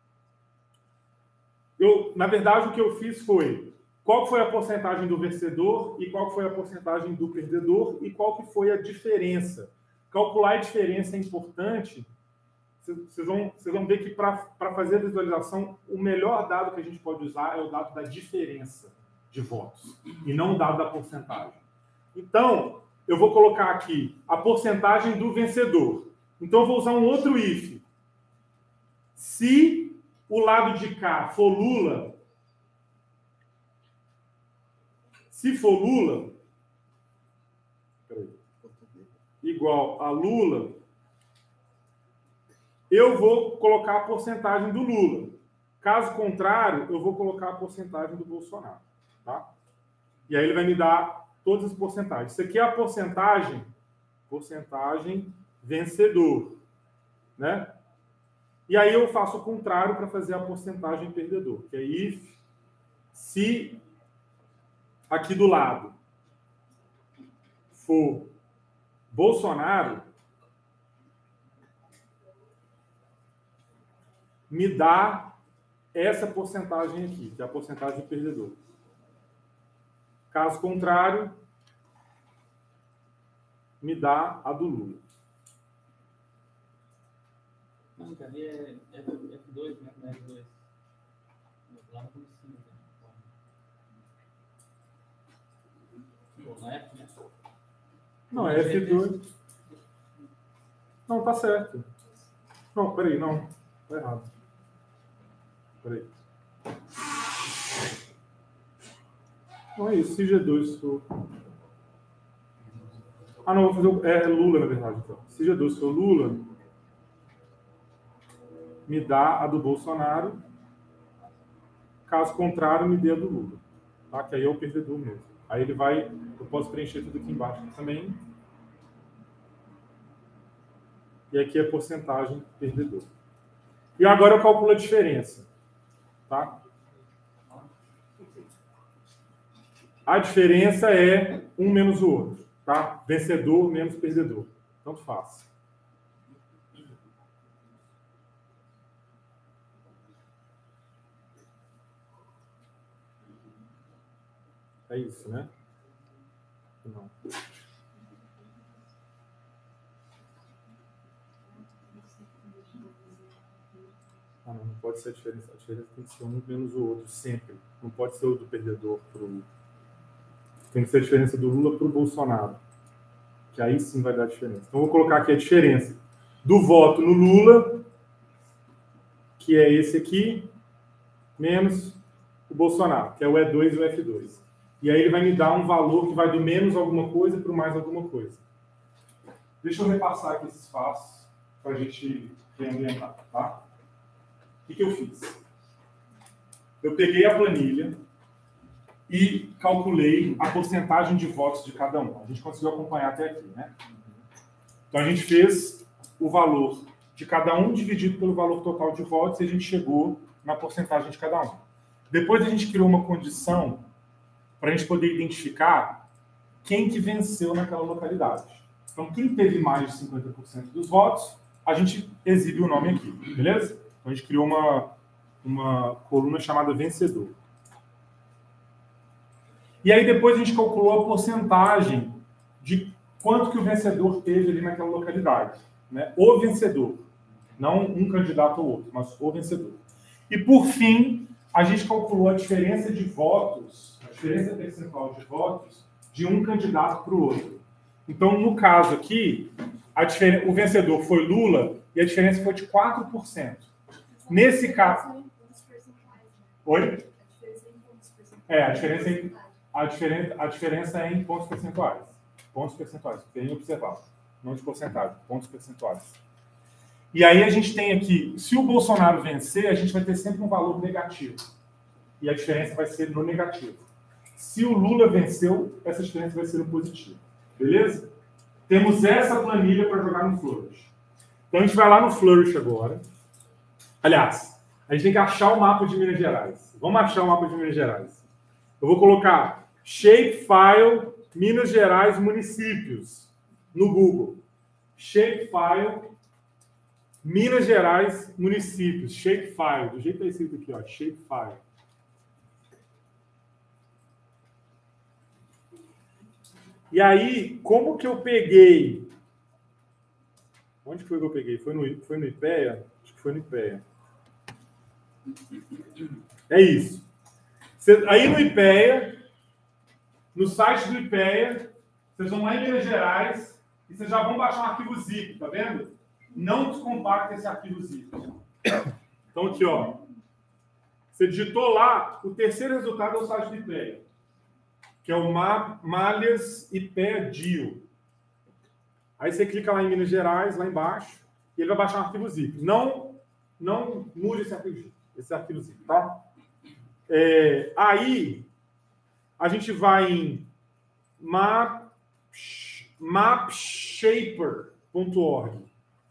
Na verdade, o que eu fiz foi qual foi a porcentagem do vencedor e qual foi a porcentagem do perdedor e qual que foi a diferença. Calcular a diferença é importante. Vocês vão ver que para fazer a visualização, o melhor dado que a gente pode usar é o dado da diferença de votos e não o dado da porcentagem. Então, eu vou colocar aqui a porcentagem do vencedor. Então, eu vou usar um outro if. Se o lado de cá for Lula, se for Lula, igual a Lula, eu vou colocar a porcentagem do Lula. Caso contrário, eu vou colocar a porcentagem do Bolsonaro. Tá? E aí ele vai me dar todas as porcentagens. Isso aqui é a porcentagem vencedor. Né? E aí eu faço o contrário para fazer a porcentagem perdedor, que é if, se aqui do lado for Bolsonaro, me dá essa porcentagem aqui, que é a porcentagem perdedor. Caso contrário, me dá a do Lula. Não, cara, é F2, né? Não é F2. Lá no comecinho. Não é F, né? Não, é F2. Não, tá certo. Não, peraí, não. Tá errado. Peraí. Não é isso, se G2 for... Ah, não, vou fazer Lula, na verdade, então. Se G2 for Lula, me dá a do Bolsonaro. Caso contrário, me dê a do Lula. Tá? Que aí é o perdedor mesmo. Aí ele vai... Eu posso preencher tudo aqui embaixo também. E aqui é a porcentagem perdedor. E agora eu calculo a diferença. Tá? A diferença é um menos o outro. Tá? Vencedor menos perdedor. Tanto faz. É isso, né? Não. Ah, não pode ser a diferença. A diferença tem que ser um menos o outro, sempre. Não pode ser o do perdedor para o... Tem que ser a diferença do Lula para o Bolsonaro. Que aí sim vai dar diferença. Então, eu vou colocar aqui a diferença do voto no Lula, que é esse aqui, menos o Bolsonaro, que é o E2 e o F2. E aí ele vai me dar um valor que vai do menos alguma coisa para o mais alguma coisa. Deixa eu repassar aqui esses passos para a gente reambientar, tá? O que eu fiz? Eu peguei a planilha e calculei a porcentagem de votos de cada um. A gente conseguiu acompanhar até aqui, né? Então, a gente fez o valor de cada um dividido pelo valor total de votos e a gente chegou na porcentagem de cada um. Depois, a gente criou uma condição para a gente poder identificar quem que venceu naquela localidade. Então, quem teve mais de 50% dos votos, a gente exibe o nome aqui, beleza? Então, a gente criou uma coluna chamada vencedor. E aí, depois, a gente calculou a porcentagem de quanto que o vencedor teve ali naquela localidade. Né? O vencedor. Não um candidato ou outro, mas o vencedor. E, por fim, a gente calculou a diferença de votos, a diferença percentual de votos, de um candidato para o outro. Então, no caso aqui, o vencedor foi Lula e a diferença foi de 4%. Nesse caso... Oi? A diferença é em pontos percentuais. Pontos percentuais, bem observado. Não de porcentagem, pontos percentuais. E aí a gente tem aqui, se o Bolsonaro vencer, a gente vai ter sempre um valor negativo. E a diferença vai ser no negativo. Se o Lula venceu, essa diferença vai ser no positivo. Beleza? Temos essa planilha para jogar no Flourish. Então a gente vai lá no Flourish agora. Aliás, a gente tem que achar o mapa de Minas Gerais. Vamos achar o mapa de Minas Gerais. Eu vou colocar Shapefile Minas Gerais municípios no Google. Shapefile Minas Gerais municípios. Shapefile. Do jeito que está escrito aqui, ó. Shapefile. E aí, como que eu peguei? Onde foi que eu peguei? Foi no IPEA? Acho que foi no IPEA. É isso. Aí no IPEA, no site do IPEA, vocês vão lá em Minas Gerais e vocês já vão baixar um arquivo zip, tá vendo? Não descompacta esse arquivo zip. Então aqui, ó. Você digitou lá, o terceiro resultado é o site do IPEA, que é o Malhas IPEA DIO. Aí você clica lá em Minas Gerais, lá embaixo, e ele vai baixar um arquivo zip. Não mude esse arquivo zip, tá? Aí a gente vai em mapshaper.org.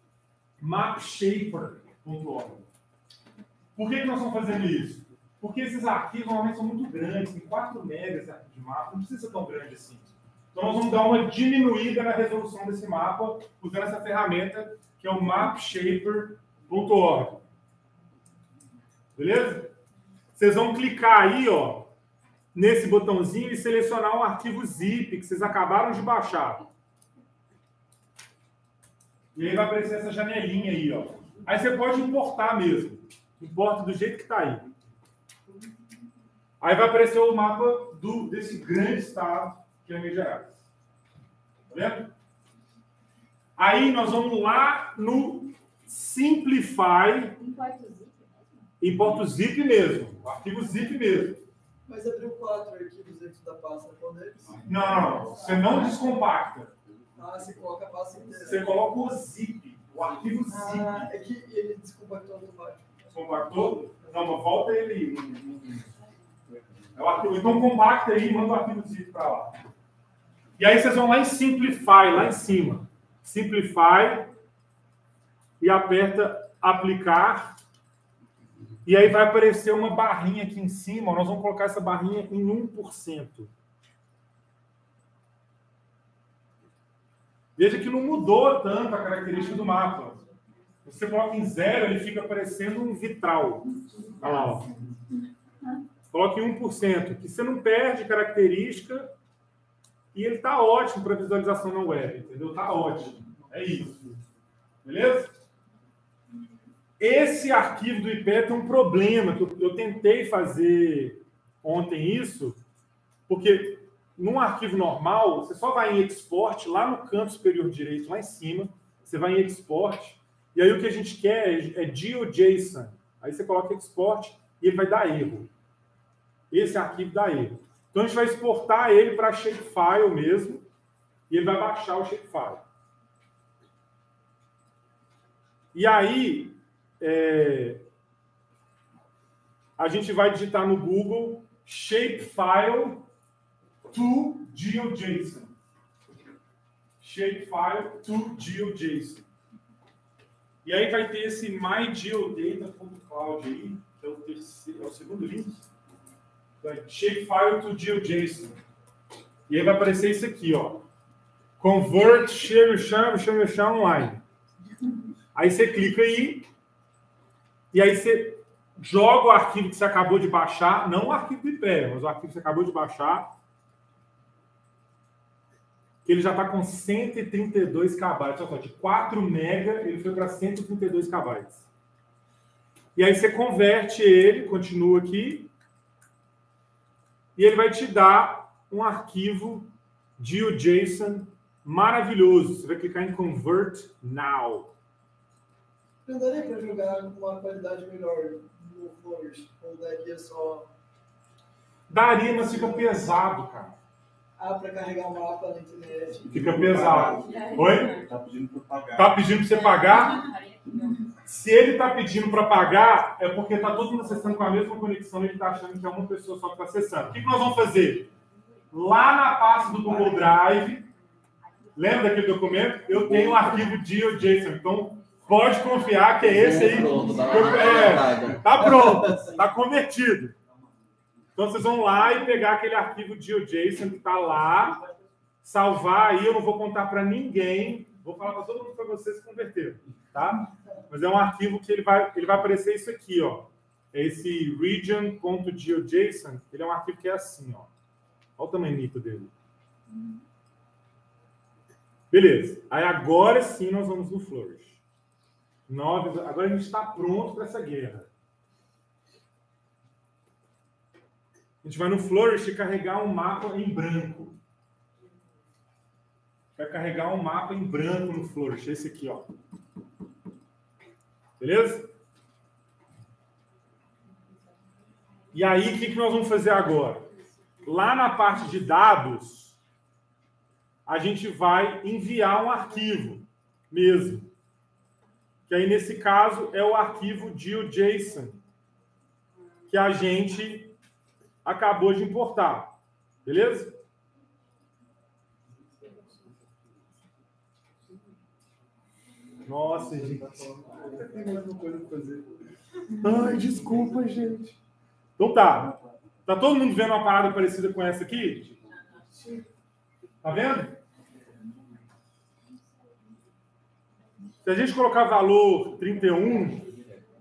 Mapshaper.org. Por que nós estamos fazendo isso? Porque esses arquivos normalmente são muito grandes, tem 4 megas esse arquivo de mapa, não precisa ser tão grande assim. Então nós vamos dar uma diminuída na resolução desse mapa usando essa ferramenta que é o mapshaper.org. Beleza? Vocês vão clicar aí, ó, nesse botãozinho e selecionar um arquivo zip que vocês acabaram de baixar. E aí vai aparecer essa janelinha aí, ó. Aí você pode importar mesmo. Importa do jeito que está aí. Aí vai aparecer o mapa desse grande estado que é Minas Gerais. Tá vendo? Aí nós vamos lá no Simplify. Importa o zip mesmo. O arquivo zip mesmo. Mas abriu 4 arquivos dentro da pasta, qual deles? Não. Você não descompacta. Você coloca a pasta inteira. Você coloca o zip. O arquivo zip. É que ele descompactou automático. Descompactou? Não, mas volta ele. É o arquivo. Então compacta aí e manda o arquivo zip para lá. E aí vocês vão lá em Simplify, lá em cima. Simplify e aperta aplicar. E aí vai aparecer uma barrinha aqui em cima. Nós vamos colocar essa barrinha em 1%. Veja que não mudou tanto a característica do mapa. Você coloca em 0, ele fica parecendo um vitral. Olha lá, ó. Coloque em 1%, que você não perde característica e ele está ótimo para visualização na web, entendeu? Está ótimo. É isso. Beleza? Esse arquivo do IPEA tem um problema, que eu tentei fazer ontem isso, porque num arquivo normal, você só vai em Export, lá no canto superior direito, lá em cima, você vai em Export, e aí o que a gente quer é GeoJSON. Aí você coloca Export e ele vai dar erro. Esse arquivo dá erro. Então a gente vai exportar ele para Shapefile mesmo, e ele vai baixar o Shapefile. E aí, a gente vai digitar no Google Shapefile to GeoJSON. shapefile to GeoJSON. E aí vai ter esse mygeodata.cloud aí, que é o terceiro, é o segundo link. Shapefile to GeoJSON. E aí vai aparecer isso aqui, ó. Convert share online. Aí você clica aí, e aí você joga o arquivo que você acabou de baixar, não o arquivo do Hyperion, mas o arquivo que você acabou de baixar, que ele já está com 132 KB. Olha só, de 4 MB ele foi para 132 KB. E aí você converte ele, continua aqui, e ele vai te dar um arquivo GeoJSON maravilhoso. Você vai clicar em Convert Now. Não daria para jogar com uma qualidade melhor no Flourish? Ou daria só... Daria, mas fica pesado, cara. para carregar o mapa na internet? Fica pesado. Oi? Tá pedindo para pagar. Tá pedindo para você pagar? Se ele tá pedindo para pagar, é porque tá todo mundo acessando com a mesma conexão e ele tá achando que é uma pessoa só que tá acessando. O que nós vamos fazer? Lá na pasta do Google Drive, lembra daquele documento? Eu tenho um arquivo GeoJSON. Então, pode confiar que é esse aí. Tá pronto, tá convertido. Então, vocês vão lá e pegar aquele arquivo GeoJSON que está lá, salvar aí. Eu não vou contar para ninguém. Vou falar para todo mundo para vocês se converteram, tá? Mas é um arquivo que ele vai aparecer isso aqui, ó. É esse region.geojson. Ele é um arquivo que é assim, ó. Olha o tamanho dele. Beleza. Aí agora sim nós vamos no Flourish. Agora a gente está pronto para essa guerra. A gente vai no Flourish e carregar um mapa em branco. Vai carregar um mapa em branco no Flourish. Esse aqui, ó. Beleza? E aí, o que nós vamos fazer agora? Lá na parte de dados, a gente vai enviar um arquivo mesmo. Que aí, nesse caso, é o arquivo GeoJSON, que a gente acabou de importar. Beleza? Nossa, gente. Tem mais uma coisa para fazer. Ai, desculpa, gente. Então tá. Tá todo mundo vendo uma parada parecida com essa aqui? Tá vendo? Se a gente colocar valor 31...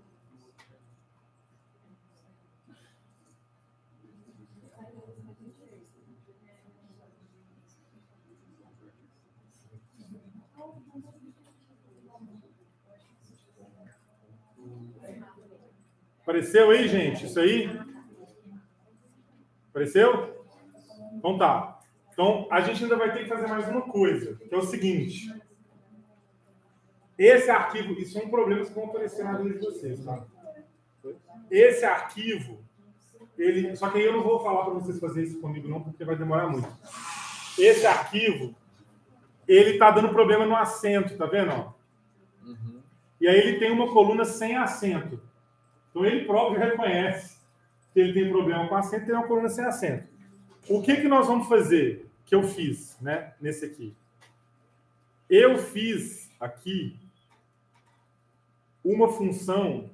Apareceu aí, gente? Isso aí? Apareceu? Então tá. Então, a gente ainda vai ter que fazer mais uma coisa, que é o seguinte. Esse arquivo, isso é um problema que vão aparecer na vida de vocês, tá? Esse arquivo, só que aí eu não vou falar para vocês fazerem isso comigo não, porque vai demorar muito. Esse arquivo, ele está dando problema no acento, tá vendo? Ó? E aí ele tem uma coluna sem acento. Então ele próprio reconhece que ele tem problema com acento e tem uma coluna sem acento. O que nós vamos fazer? Que eu fiz, né? Nesse aqui. Eu fiz aqui uma função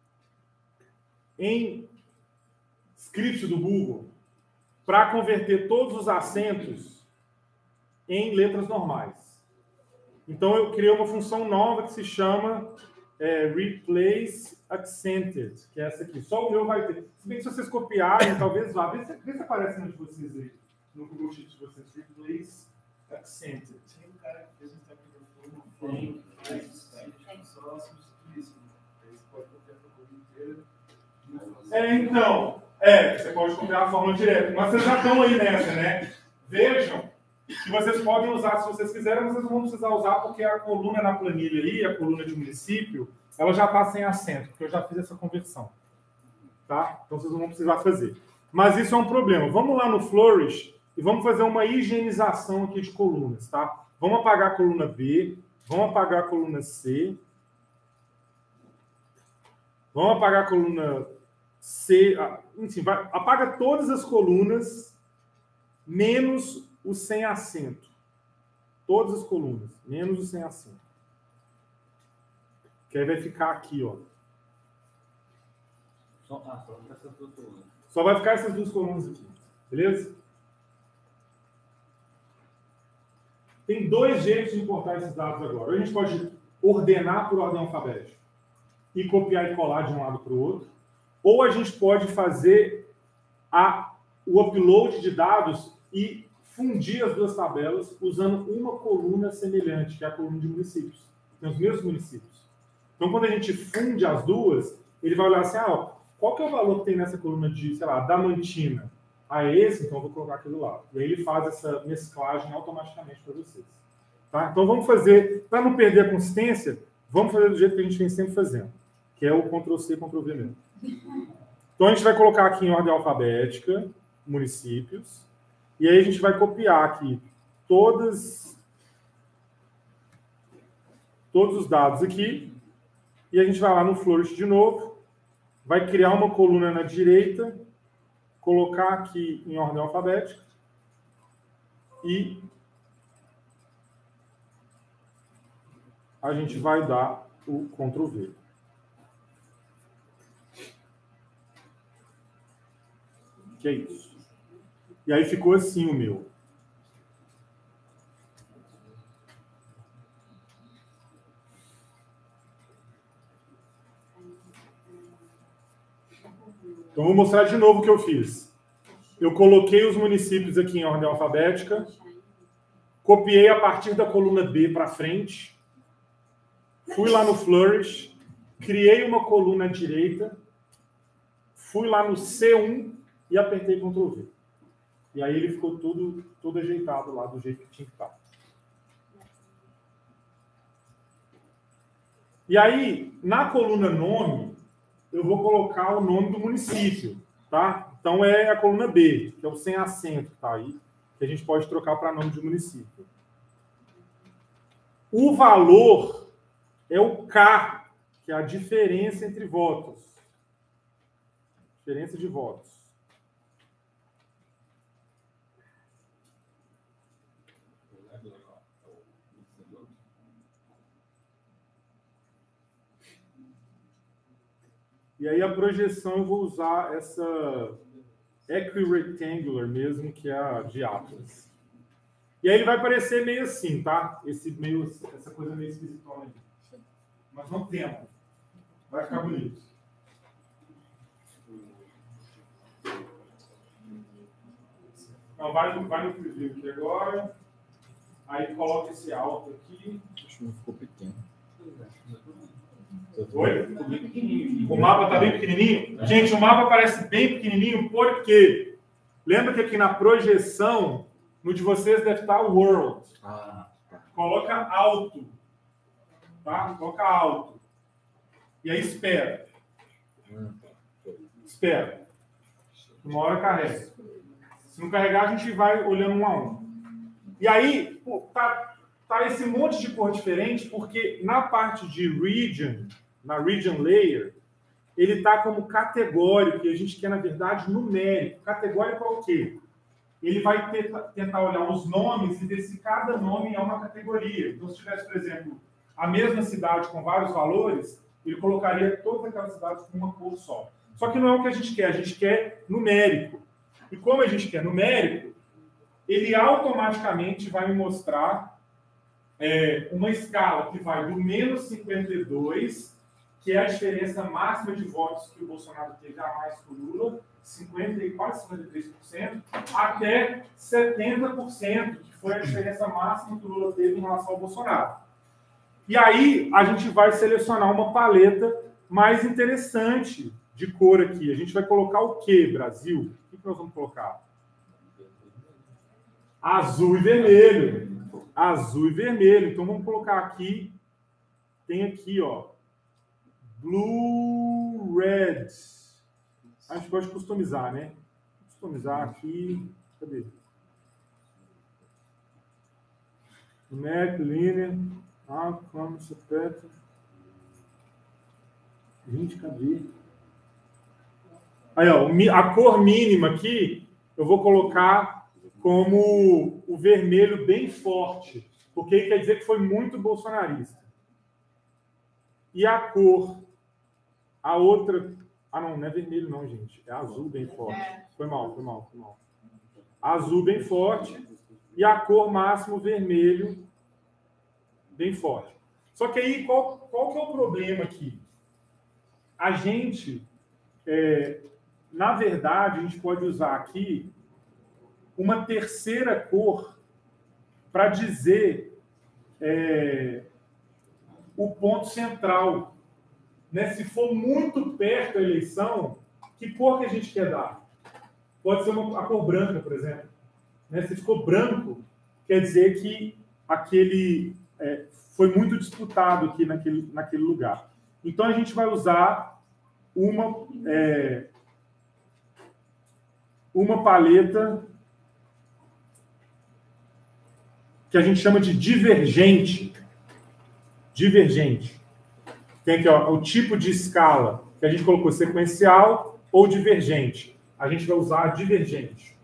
em script do Google para converter todos os acentos em letras normais. Então eu criei uma função nova que se chama Replace Accented, que é essa aqui. Só o meu vai ter. Se bem que se vocês copiarem, talvez vá. Vê se aparece no de vocês aí. No Google Sheet de vocês. Replace Accented. Tem um cara que fez um tempo de forma só substituir isso. Aí você pode copiar a coisa inteira. Então. Você pode copiar a fórmula direto. Mas vocês já estão aí nessa, né? Vejam que vocês podem usar se vocês quiserem, mas vocês não vão precisar usar porque a coluna na planilha aí, a coluna de município, ela já está sem acento, porque eu já fiz essa conversão. Tá? Então vocês não vão precisar fazer. Mas isso é um problema. Vamos lá no Flourish e vamos fazer uma higienização aqui de colunas, tá? Vamos apagar a coluna B, vamos apagar a coluna C, vamos apagar a coluna C, enfim, apaga todas as colunas, menos o sem acento. todas as colunas, menos o sem acento. Que aí vai ficar aqui, ó. Só essas duas colunas. Só vai ficar essas duas colunas aqui, beleza? Tem dois jeitos de importar esses dados agora. A gente pode ordenar por ordem alfabética e copiar e colar de um lado para o outro, ou a gente pode fazer o upload de dados e fundir as duas tabelas usando uma coluna semelhante, que é a coluna de municípios. Tem os mesmos municípios. Então, quando a gente funde as duas, ele vai olhar assim, qual que é o valor que tem nessa coluna de, sei lá, Damantina? Esse, então eu vou colocar aqui do lado. E aí ele faz essa mesclagem automaticamente para vocês. Tá? Então vamos fazer, para não perder a consistência, vamos fazer do jeito que a gente vem sempre fazendo, que é o Ctrl+C, Ctrl+V mesmo. Então a gente vai colocar aqui em ordem alfabética, municípios, e aí a gente vai copiar aqui todos os dados aqui, e a gente vai lá no Flourish de novo, vai criar uma coluna na direita, colocar aqui em ordem alfabética e a gente vai dar o Ctrl+V. Que é isso. E aí ficou assim o meu. Então, vou mostrar de novo o que eu fiz. Eu coloquei os municípios aqui em ordem alfabética, copiei a partir da coluna B para frente, fui lá no Flourish, criei uma coluna à direita, fui lá no C1 e apertei Ctrl+V. E aí ele ficou tudo ajeitado lá do jeito que tinha que estar. E aí, na coluna nome, eu vou colocar o nome do município, tá? Então é a coluna B, que é o sem acento que está aí, que a gente pode trocar para nome de município. O valor é o K, que é a diferença entre votos. Diferença de votos. E aí a projeção eu vou usar essa equirectangular mesmo, que é a de Atlas. E aí ele vai parecer meio assim, tá? Essa coisa meio esquisitona aí. Mas não tempo. Vai ficar bonito. Então vai no preview aqui agora. Aí coloca esse alto aqui. Acho que não ficou pequeno. Oi? O mapa está bem pequenininho? Gente, o mapa parece bem pequenininho porque lembra que aqui na projeção, no de vocês deve estar o World. Coloca alto. Tá? Coloca alto. E aí espera. Espera. Uma hora carrega. Se não carregar, a gente vai olhando um a um. E aí, tá esse monte de cor diferente porque na parte de region, na region layer, ele está como categórico, e a gente quer, na verdade, numérico. Categórico é o quê? Ele vai tentar olhar os nomes e ver se cada nome é uma categoria. Então, se tivesse, por exemplo, a mesma cidade com vários valores, ele colocaria todas aquelas cidades com uma cor só. Só que não é o que a gente quer numérico. E como a gente quer numérico, ele automaticamente vai me mostrar uma escala que vai do menos 52, que é a diferença máxima de votos que o Bolsonaro teve a mais que o Lula, quase 53%, até 70%, que foi a diferença máxima que o Lula teve em relação ao Bolsonaro. E aí a gente vai selecionar uma paleta mais interessante de cor aqui. A gente vai colocar o quê, Brasil? O que nós vamos colocar? Azul e vermelho. Azul e vermelho. Então vamos colocar aqui. Tem aqui, ó. Blue, red. A gente pode customizar, né? Customizar aqui. Cadê? Mac, Linear. Como se aperta. Gente, cadê? Aí, ó, a cor mínima aqui, eu vou colocar como o vermelho bem forte. porque aí quer dizer que foi muito bolsonarista. E a cor, a outra... Ah, não é vermelho não, gente. É azul bem forte. Foi mal. Azul bem forte e a cor máximo vermelho bem forte. Só que aí, qual que é o problema aqui? A gente, na verdade, a gente pode usar aqui uma terceira cor para dizer o ponto central. Né? Se for muito perto da eleição, que cor que a gente quer dar? Pode ser a cor branca, por exemplo. Né? Se ficou branco, quer dizer que aquele foi muito disputado aqui naquele lugar. Então, a gente vai usar uma paleta que a gente chama de divergente. Divergente. Tem aqui o tipo de escala que a gente colocou sequencial ou divergente. A gente vai usar divergente.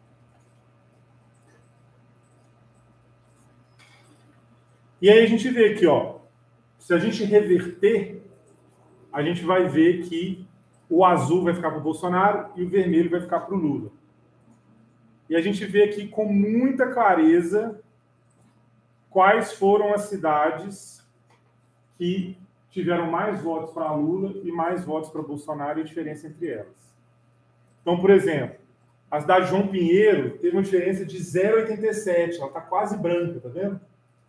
E aí a gente vê aqui, se a gente reverter, a gente vai ver que o azul vai ficar para o Bolsonaro e o vermelho vai ficar para o Lula. E a gente vê aqui com muita clareza quais foram as cidades que tiveram mais votos para Lula e mais votos para Bolsonaro e a diferença entre elas. Então, por exemplo, a cidade de João Pinheiro teve uma diferença de 0,87, ela está quase branca, tá vendo?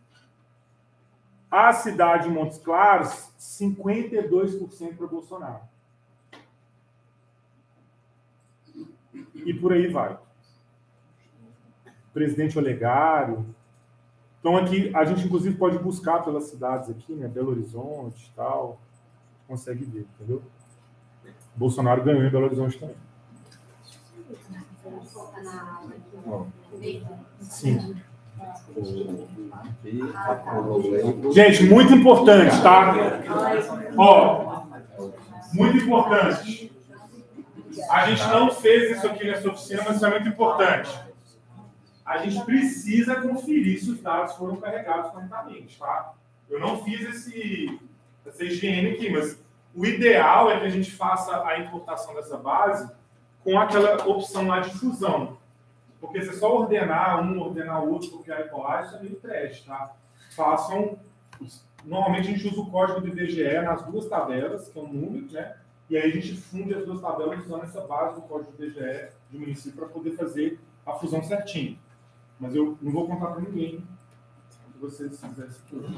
A cidade de Montes Claros, 52% para Bolsonaro. E por aí vai. Presidente Olegário. Então, aqui, a gente, inclusive, pode buscar pelas cidades aqui, né? Belo Horizonte e tal. Consegue ver, entendeu? Bolsonaro ganhou em Belo Horizonte também. Sim. Gente, muito importante, tá? Muito importante. A gente não fez isso aqui nessa oficina, mas isso é muito importante. A gente precisa conferir se os dados foram carregados corretamente, tá? Eu não fiz essa higiene aqui, mas o ideal é que a gente faça a importação dessa base com aquela opção lá de fusão. Porque se é só ordenar um, ordenar o outro, copiar e colar, isso é meio trash, tá? Façam... Normalmente a gente usa o código do IBGE nas duas tabelas, que é um número, né? E aí a gente funde as duas tabelas usando essa base do código do IBGE de município para poder fazer a fusão certinho. Mas eu não vou contar para ninguém se vocês fizerem isso tudo.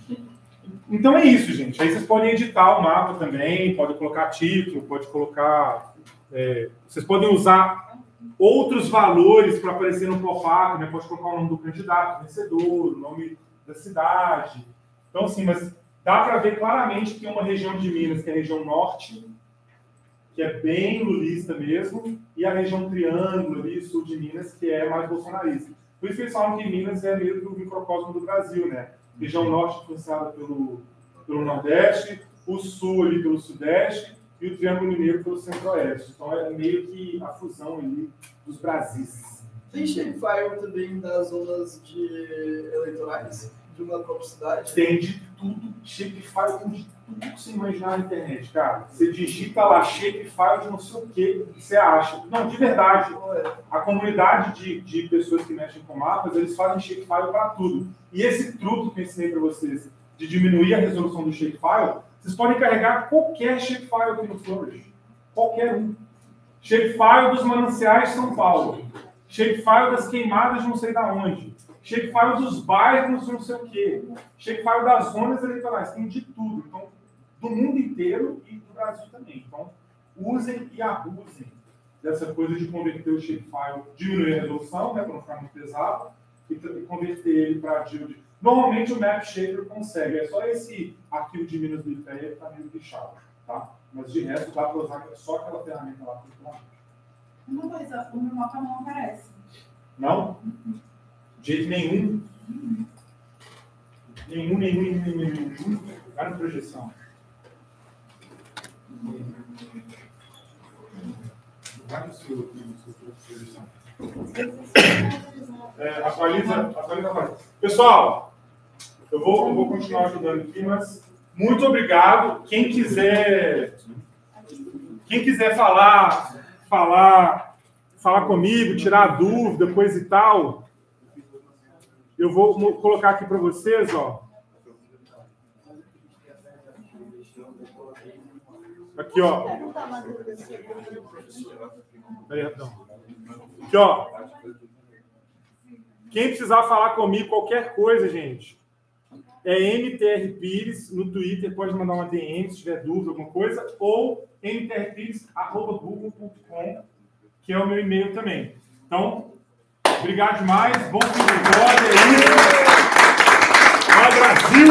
Então é isso, gente. Aí vocês podem editar o mapa também, pode colocar título, pode colocar... vocês podem usar outros valores para aparecer no pop-up, né? Pode colocar o nome do candidato, vencedor, o nome da cidade. Então, assim, mas dá para ver claramente que tem uma região de Minas, que é a região norte, que é bem lulista mesmo, e a região Triângulo, ali, sul de Minas, que é mais bolsonarista. Por isso que eles falam que Minas é meio que o microcosmo do Brasil, né? Região norte influenciada pelo Nordeste, o sul ali pelo Sudeste e o Triângulo Mineiro pelo Centro-Oeste. Então é meio que a fusão ali dos Brasis. Tem shapefile também das zonas eleitorais de uma própria cidade? Tem de tudo, shapefile tem de tudo que você imaginar na internet, cara. Você digita lá shapefile de não sei o que você acha. Não, de verdade. A comunidade de pessoas que mexem com mapas, eles fazem shapefile para tudo. E esse truque que eu ensinei para vocês de diminuir a resolução do shapefile, vocês podem carregar qualquer shapefile aqui no Flourish. Qualquer um. Shapefile dos mananciais de São Paulo. Shapefile das queimadas de não sei da onde. Shapefile dos bairros de não sei o quê. Shapefile das zonas eleitorais. Tem de tudo. Então, do mundo inteiro e do Brasil também. Então, usem e abusem dessa coisa de converter o shapefile, diminuir a resolução, né, para não ficar muito pesado, e converter ele para GILD. Normalmente o Map Shaper consegue. É só esse arquivo de Minas do IPE que está meio lixado. Tá? Mas de resto, dá para usar só aquela ferramenta lá. Uma coisa, o meu mapa não aparece. Não? De jeito nenhum. Nenhum. Vai na projeção. Vai no seu projeção. Atualiza. Pessoal, Eu vou continuar ajudando aqui, mas muito obrigado. Quem quiser falar comigo, tirar dúvida, coisa e tal, eu vou colocar aqui para vocês, ó. Aqui, ó. Perdão. Aqui, ó. Quem precisar falar comigo, qualquer coisa, gente, é MTR Pires no Twitter, pode mandar uma DM se tiver dúvida, alguma coisa, ou mtrpires@google.com, que é o meu e-mail também. Então, obrigado demais, bom fim de semana, é isso. Vai, Brasil!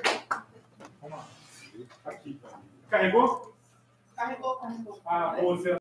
Vamos lá. Aqui. Carregou? Carregou. Ah, você